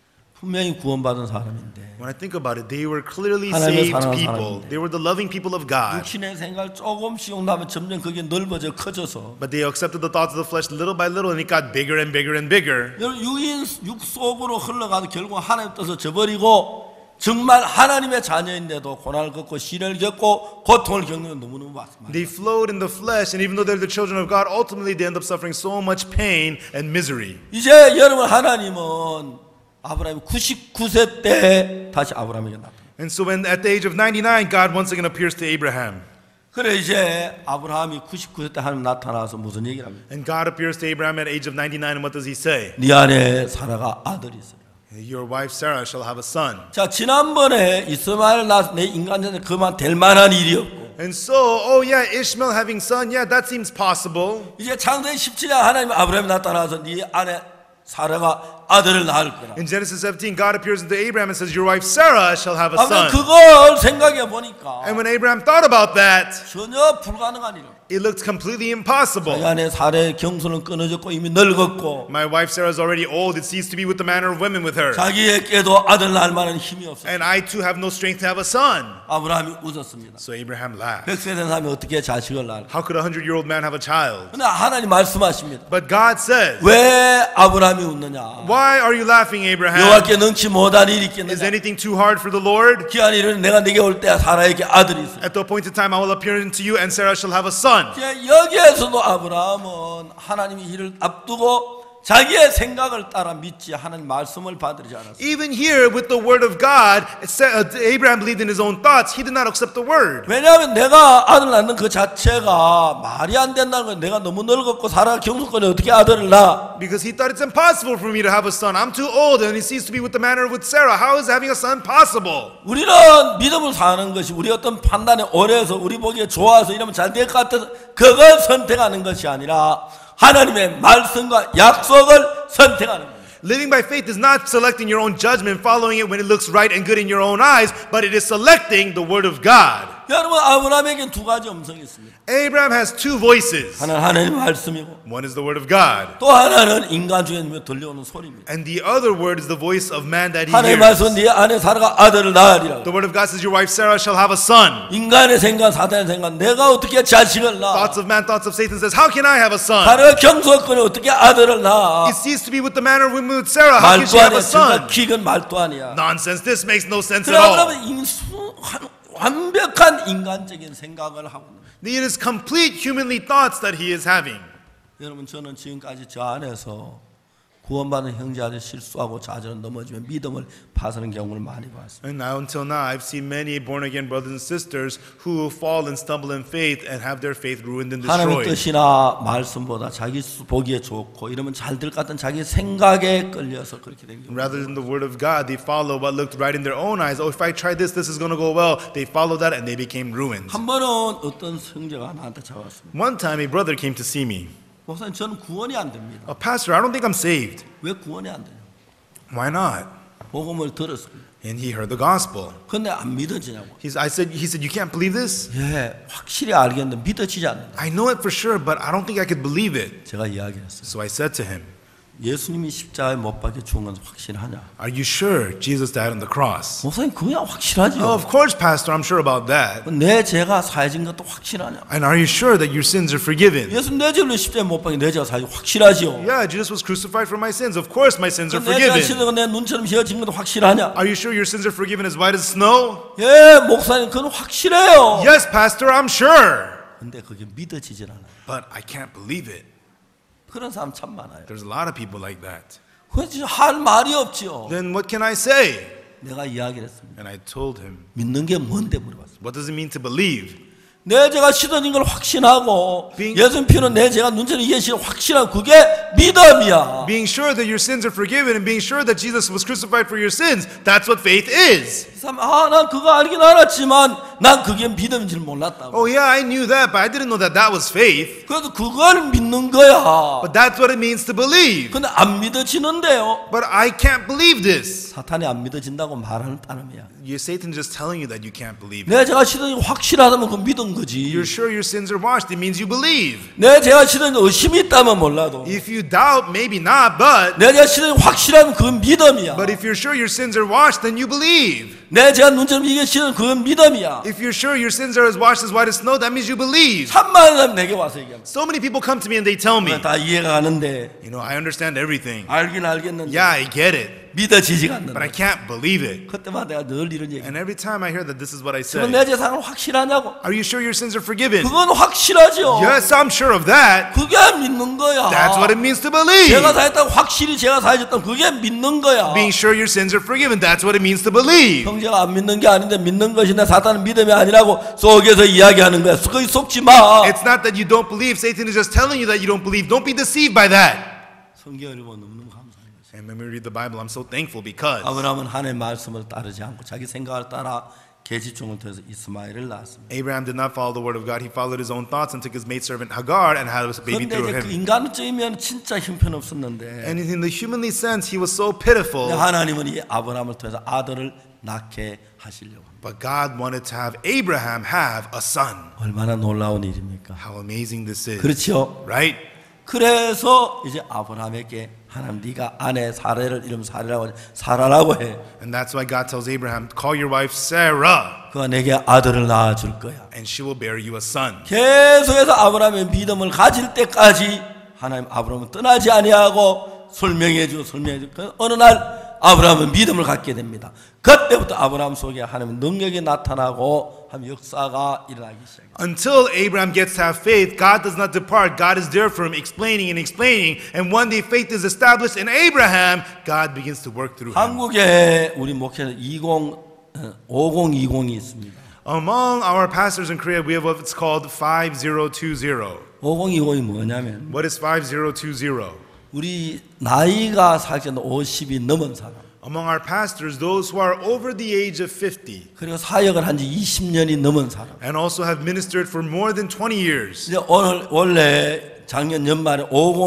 분명히 구원받은 사람인데 When I think about it, they were clearly 하나님의 saved 사랑하는 people. 사람인데. They were the loving people of God. 육신의 생각을 조금씩 용납하면 점점 그게 넓어져 커져서 But they accepted the thoughts of the flesh little by little, and it got bigger and bigger and bigger. 여러분 육 속으로 흘러가서 결국 하나님 뜻을 저버리고 정말 하나님의 자녀인데도 고난을 겪고 시련을 겪고 고통을 겪는 건 너무너무 많습니다. They flowed in the flesh, and even though they're the children of God, ultimately they end up suffering so much pain and misery. 이제 여러분 하나님은 아브라함이 99세 때 다시 아브라함에게 나타납니다. And so when at the age of 99, God once again appears to Abraham. 그래 이제 아브라함이 99세 때 하나님 나타나서 무슨 얘기를 합니까? And God appears to Abraham at the age of 99, and what does he say? 네 안에 사라가 아들이 있어요. Your wife Sarah shall have a son. 자 지난번에 이스마엘 낳아서 내 인간한테 그만 될 만한 일이었고 And so, oh yeah, Ishmael having son, yeah, that seems possible. 이제 창세기 17년 하나님 아브라함이 나타나서 네 안에 사라가 아들을 낳을 거라. In Genesis 17, God appears to Abraham and says, your wife Sarah shall have a 아무튼 son. 그걸 생각해 보니까 And when Abraham thought about that, 전혀 불가능한 일. it looked completely 자기 impossible. 안에 살의 경수는 끊어졌고 이미 늙었고 My wife Sarah is already old. It ceased to be with the manner of women with her. 자기에게도 아들 낳을 만한 힘이 없어. And I too have no strength to have a son. 아브라함이 웃었습니다. So Abraham laughed. 100세 된 사람이 어떻게 자식을 낳을까? How could a 100-year-old man have a child? 근데 하나님 말씀하십니다. But God says, 왜 아브라함이 웃느냐? why are you laughing, Abraham? 여호와께 능치 못한 일이 Is 있겠느냐? anything too hard for the Lord? 기한이 이르는 내가 네게 올 때 사라에게 아들이 있어. At the appointed time I will appear unto you and Sarah shall have a son. 여기에서도 아브라함은 하나님의 일을 앞두고 자기의 생각을 따라 믿지 하나님 말씀을 받들지 않았어요. Even here with the word of God, Abraham believed in his own thoughts. He did not accept the word. 왜냐하면 내가 아들 낳는 그 자체가 말이 안 된다는 거예요. 내가 너무 늙었고 살아 경수권에 어떻게 아들을 낳아? Because he thought it's impossible for me to have a son. I'm too old and he seems to be with the manner with Sarah. How is having a son possible? 우리는 믿음을 사는 것이 우리 어떤 판단에 오래서 우리 보기에 좋아서 이러면 잘 될 것 같아서 그걸 선택하는 것이 아니라 하나님의 말씀과 약속을 선택하는 거예요. Living by faith is not selecting your own judgment, following it when it looks right and good in your own eyes, but it is selecting the word of God. 여러분 아브라함에게는 두 가지 음성이 있습니다. Abraham has two voices. 하나는 하나님의 말씀이고 One is the word of God, 또 하나는 인간 중에 들려오는 소리입니다. and the other word is the voice of man that he 하나님의 hears. 말씀은 네 아내 사라가 아들을 낳으리라. The word of God says your wife Sarah shall have a son. 인간의 생각, 사탄의 생각, 내가 어떻게 자식을 낳아? Thoughts of man, thoughts of Satan says, how can I have a son? 사라가 경수권에 어떻게 아들을 낳아? It ceased to be with the manner of women with Sarah. How can 말도 she have 아니야. a son? 킥은 말도 아니야. Nonsense. This makes no sense 그래 at all. 아브라함은 완벽한 인간적인 생각을 하고 있는 거예요. It is complete humanly thoughts that he is having. 여러분 저는 지금까지 저 안에서 구원받은 형제들 실수하고 좌절은 넘어지면 믿음을 파서는 경우를 많이 봤습니다. And now until now, I've seen many born-again brothers and sisters who fall and stumble in faith and have their faith ruined and 하나님의 destroyed. 뜻이나 말씀보다 자기 보기에 좋고 이러면 잘 될 것 같은 자기 생각에 끌려서 그렇게 된 경우. Rather than the word of God, they follow what looked right in their own eyes. Oh, if I try this, this is going to go well. They follow that and they became ruined. 한 번은 어떤 형제가 나한테 찾아왔습니다. One time, a brother came to see me. 목사님 저는 구원이 안 됩니다. Pastor, I don't think I'm saved. 왜 구원이 안 돼요? Why not? 복음을 들었습니다. And he heard the gospel. 근데 안 믿어지냐고. He said, you can't believe this? 예, 확실히 알겠는데 믿어지지 않는다. I know it for sure, but I don't think I could believe it. 제가 이야기했어요. So I said to him, 예수님이 십자가에 못 박혀 죽은 건 확실하냐? are you sure Jesus died on the cross? 목사님 그야 확실하죠. Oh, of course, Pastor, I'm sure about that. 내 죄가 사해진 것도 확실하냐? And are you sure that your sins are forgiven? 예수 내 죄를 십자가에 못 박혀 내 죄가 사해진 거 확실하지요. Yeah, Jesus was crucified for my sins. Of course, my sins are 내 죄가 forgiven. 시들고 내 눈처럼 휘어진 것도 확실하냐? Are you sure your sins are forgiven as white as snow? 예, 목사님 그건 확실해요. Yes, Pastor, I'm sure. 근데 그게 믿어지질 않아요. But I can't believe it. 그런 사람 참 많아요. There's a lot of people like that. 그래서 할 말이 없지요. Then what can I say? 내가 이야기를 했습니다. And I told him, 믿는 게 뭔데 물어봤습니다. what does it mean to believe? 내 죄가 씻어진 걸 확신하고 Being- 예수님 피는 내 죄가 눈처럼 이해시 확신하고 그게 믿음이야. Being sure that your sins are forgiven and being sure that Jesus was crucified for your sins, that's what faith is. 난 그거 알긴 알았지만 난 그게 믿음인 줄 몰랐다고. Oh yeah, I knew that, but I didn't know that that was faith. 그래도 그걸 믿는 거야. But that's what it means to believe. 근데 안 믿어지는데요. But I can't believe this. 사탄이 안 믿어진다고 말하는 따름이야. Satan's just telling you that you can't believe it. 내 죄가 씻어진 게 확실하다면 그 믿은 거지. You're sure your sins are washed, it means you believe. 내 죄가 씻어진 게 의심이 있다면 몰라도 If you doubt, maybe not, but 내 죄가 씻어진 게 확실하면 그건 믿음이야. if you're sure your sins are washed, then you believe. 내 죄가 눈처럼 이게 씻어진 그건 믿음이야. If you're sure your sins are as washed as white as snow, that means you believe. 참 많은 사람이 내게 와서 얘기합니다. So many people come to me and they tell me, 다 이해가 가는데 I understand everything. 알긴 알겠는데 Yeah, I get it, 믿어지지가 but 않는다. I can't believe it. 그때마다 내가 늘 이런 얘기. And every time I hear that, this is what I 그럼 say. 내 재산은 확실하냐고? Are you sure your sins are forgiven? 그건 확실하죠. Yes, I'm sure of that. 그게 믿는 거야. That's what it means to believe. 제가 사했다고 확실히 제가 사해졌다면 그게 믿는 거야. Being sure your sins are forgiven, that's what it means to believe. 형제가 안 믿는 게 아닌데 믿는 것인데 사탄은 믿음이 아니라고 속에서 이야기하는 거야. 거기 속지 마. It's not that you don't believe. Satan is just telling you that you don't believe. Don't be deceived by that. 성경을 읽으면 너무너무 감사한 거지. And when we read the Bible, I'm so thankful because 아브라함은 하나님의 말씀을 따르지 않고 자기 생각을 따라 계집종을 통해서 이스마엘을 낳았습니다. Abraham did not follow the word of God. He followed his own thoughts and took his maidservant Hagar and had a baby 그런데 through 이제 그 him. 인간적이면 진짜 형편없었는데 And in the humanly sense, he was so pitiful. 하나님은 이 아브라함을 통해서 아들을 낳게 하시려고 합니다. But God wanted to have Abraham have a son. 얼마나 놀라운 일입니까? How amazing this is. 그렇죠. Right? 그래서 이제 아브라함에게 하나님 네가 아내 사라를 이름 사라라고 해. And that's why God tells Abraham, call your wife Sarah, 그가 내게 아들을 낳아줄 거야. and she will bear you a son. 계속해서 아브라함의 믿음을 가질 때까지 하나님 아브라함은 떠나지 아니하고 설명해주고 어느 날 아브라함은 믿음을 갖게 됩니다. 그때부터 아브라함 속에 하나님의 능력이 나타나고 한 역사가 일어나기 시작합니다. Until Abraham gets to have faith, God does not depart. God is there for him, explaining and explaining. And one day faith is established in Abraham, God begins to work through him. 한국에 우리 목회는 5020이 있습니다. Among our pastors in Korea, we have what's called 5020. 5020이 뭐냐면 What is 5020? 우리 나이가 사실 50이 넘은 사람, Among our pastors, those who are over the age of 50 그리고 사역을 한 지 20년이 넘은 사람. and also have ministered for more than 20 years. 이제 오늘 원래 작년 연말에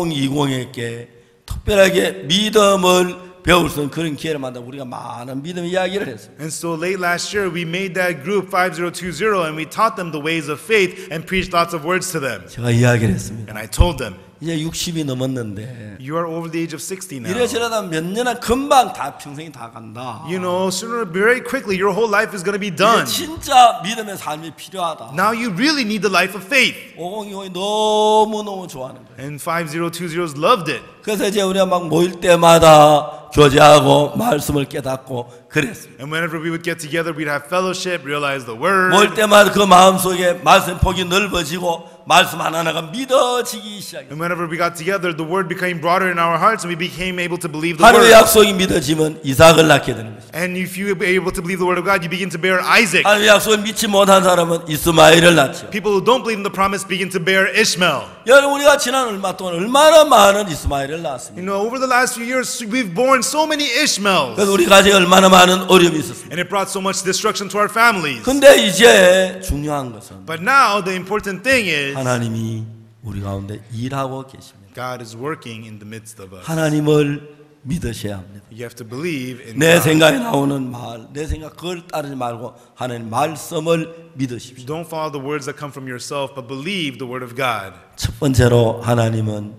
5020에게 특별하게 믿음을 배울 수 있는 그런 기회를 만들어 우리가 많은 믿음 이야기를 했어요. And so late last year, we made that group 5020 and we taught them the ways of faith and preached lots of words to them. 제가 이야기를 했습니다. And I told them, 이제 60이 넘었는데 you are over the age of 60 now. 이래저러다 몇 년은 금방 다 평생이 다 간다. You know, sooner, very quickly, your whole life is going to be done. 이제 진짜 믿음의 삶이 필요하다. Now you really need the life of faith. 5020이 너무너무 좋아하는 거예요. And 5020s loved it. 그래서 이제 우리가 막 모일 때마다 교제하고 말씀을 깨닫고 그랬습니다. And whenever we would get together, we'd have fellowship, realize the word. 모일 때마다 그 마음속에 말씀 폭이 넓어지고 말씀 하나하나가 믿어지기 시작했어요. And whenever we got together, the word became broader in our hearts and we became able to believe the 하나님의 word. 약속이 믿어지면 이삭을 낳게 되는 것입니다. And if you are able to believe the word of God, you begin to bear Isaac. 하나님의 약속을 믿지 못한 사람은 이스마엘을 낳죠. People who don't believe in the promise begin to bear Ishmael. 여러분 우리가 지난 얼마 동안 얼마나 많은 이스마엘을 You 낳았습니다. know, over the last few years, we've born so many Ishmaels. 그래서 우리 가정에 얼마나 많은 어려움이 있었습니다. And it brought so much destruction to our families. 근데 이제 중요한 것은 But now, the important thing is, 하나님이 우리 가운데 일하고 계십니다. God is working in the midst of us. 하나님을 믿으셔야 합니다. You have to believe in 내 God. 생각에 나오는 말, 내 생각 그걸 따르지 말고 하나님 말씀을 믿으십시오. Don't follow the words that come from yourself, but believe the word of God. 첫 번째로 하나님은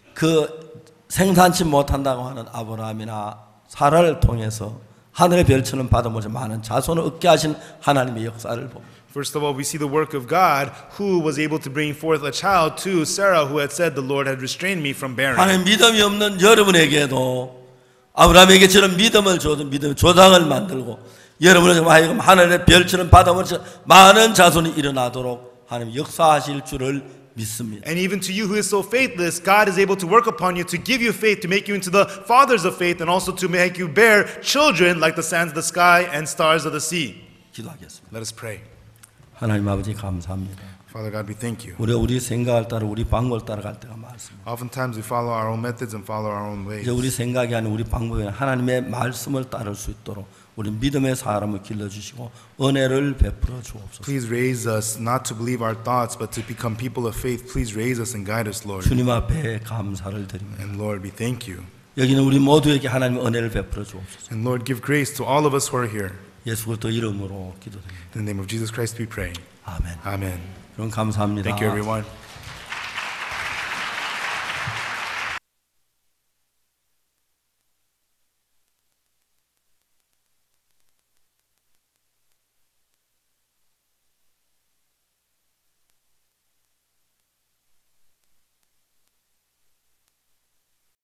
그 생산치 못한다고 하는 아브라함이나 사라를 통해서 하늘의 별처럼 받아보자 많은 자손을 얻게 하신 하나님의 역사를 봅니다. First of all, we see the work of God who was able to bring forth a child to Sarah who had said the Lord had restrained me from bearing. 하나님 믿음이 없는 여러분에게도 아브라함에게처럼 믿음을 줘서 믿음의 조상을 만들고 여러분을 하여금 하늘의 별처럼 받아보자 많은 자손이 일어나도록 하나님 역사하실 줄을 믿습니다. And even to you who is so faithless, God is able to work upon you to give you faith, to make you into the fathers of faith, and also to make you bear children like the sands of the sky and stars of the sea. 기도하겠습니다. Let us pray. 하나님 아버지 감사합니다. Father God, we thank you. 우리가 우리 생각을 따라 우리 방법을 따라갈 때가 많습니다. Oftentimes we follow our own methods and follow our own ways. 이제 우리 생각이 아닌 우리 방법이 아닌 하나님의 말씀을 따를 수 있도록 우리 믿음의 사람을 길러주시고 은혜를 베풀어 주옵소서. Please raise us not to believe our thoughts, but to become people of faith. Please raise us and guide us, Lord. 주님 앞에 감사를 드립니다. And Lord, we thank you. 여기는 우리 모두에게 하나님의 은혜를 베풀어 주옵소서. And Lord, give grace to all of us who are here. 예수 그리스도 이름으로 기도드립니다. In the name of Jesus Christ we pray. 아멘. Amen. 그럼 감사합니다. Thank you, everyone.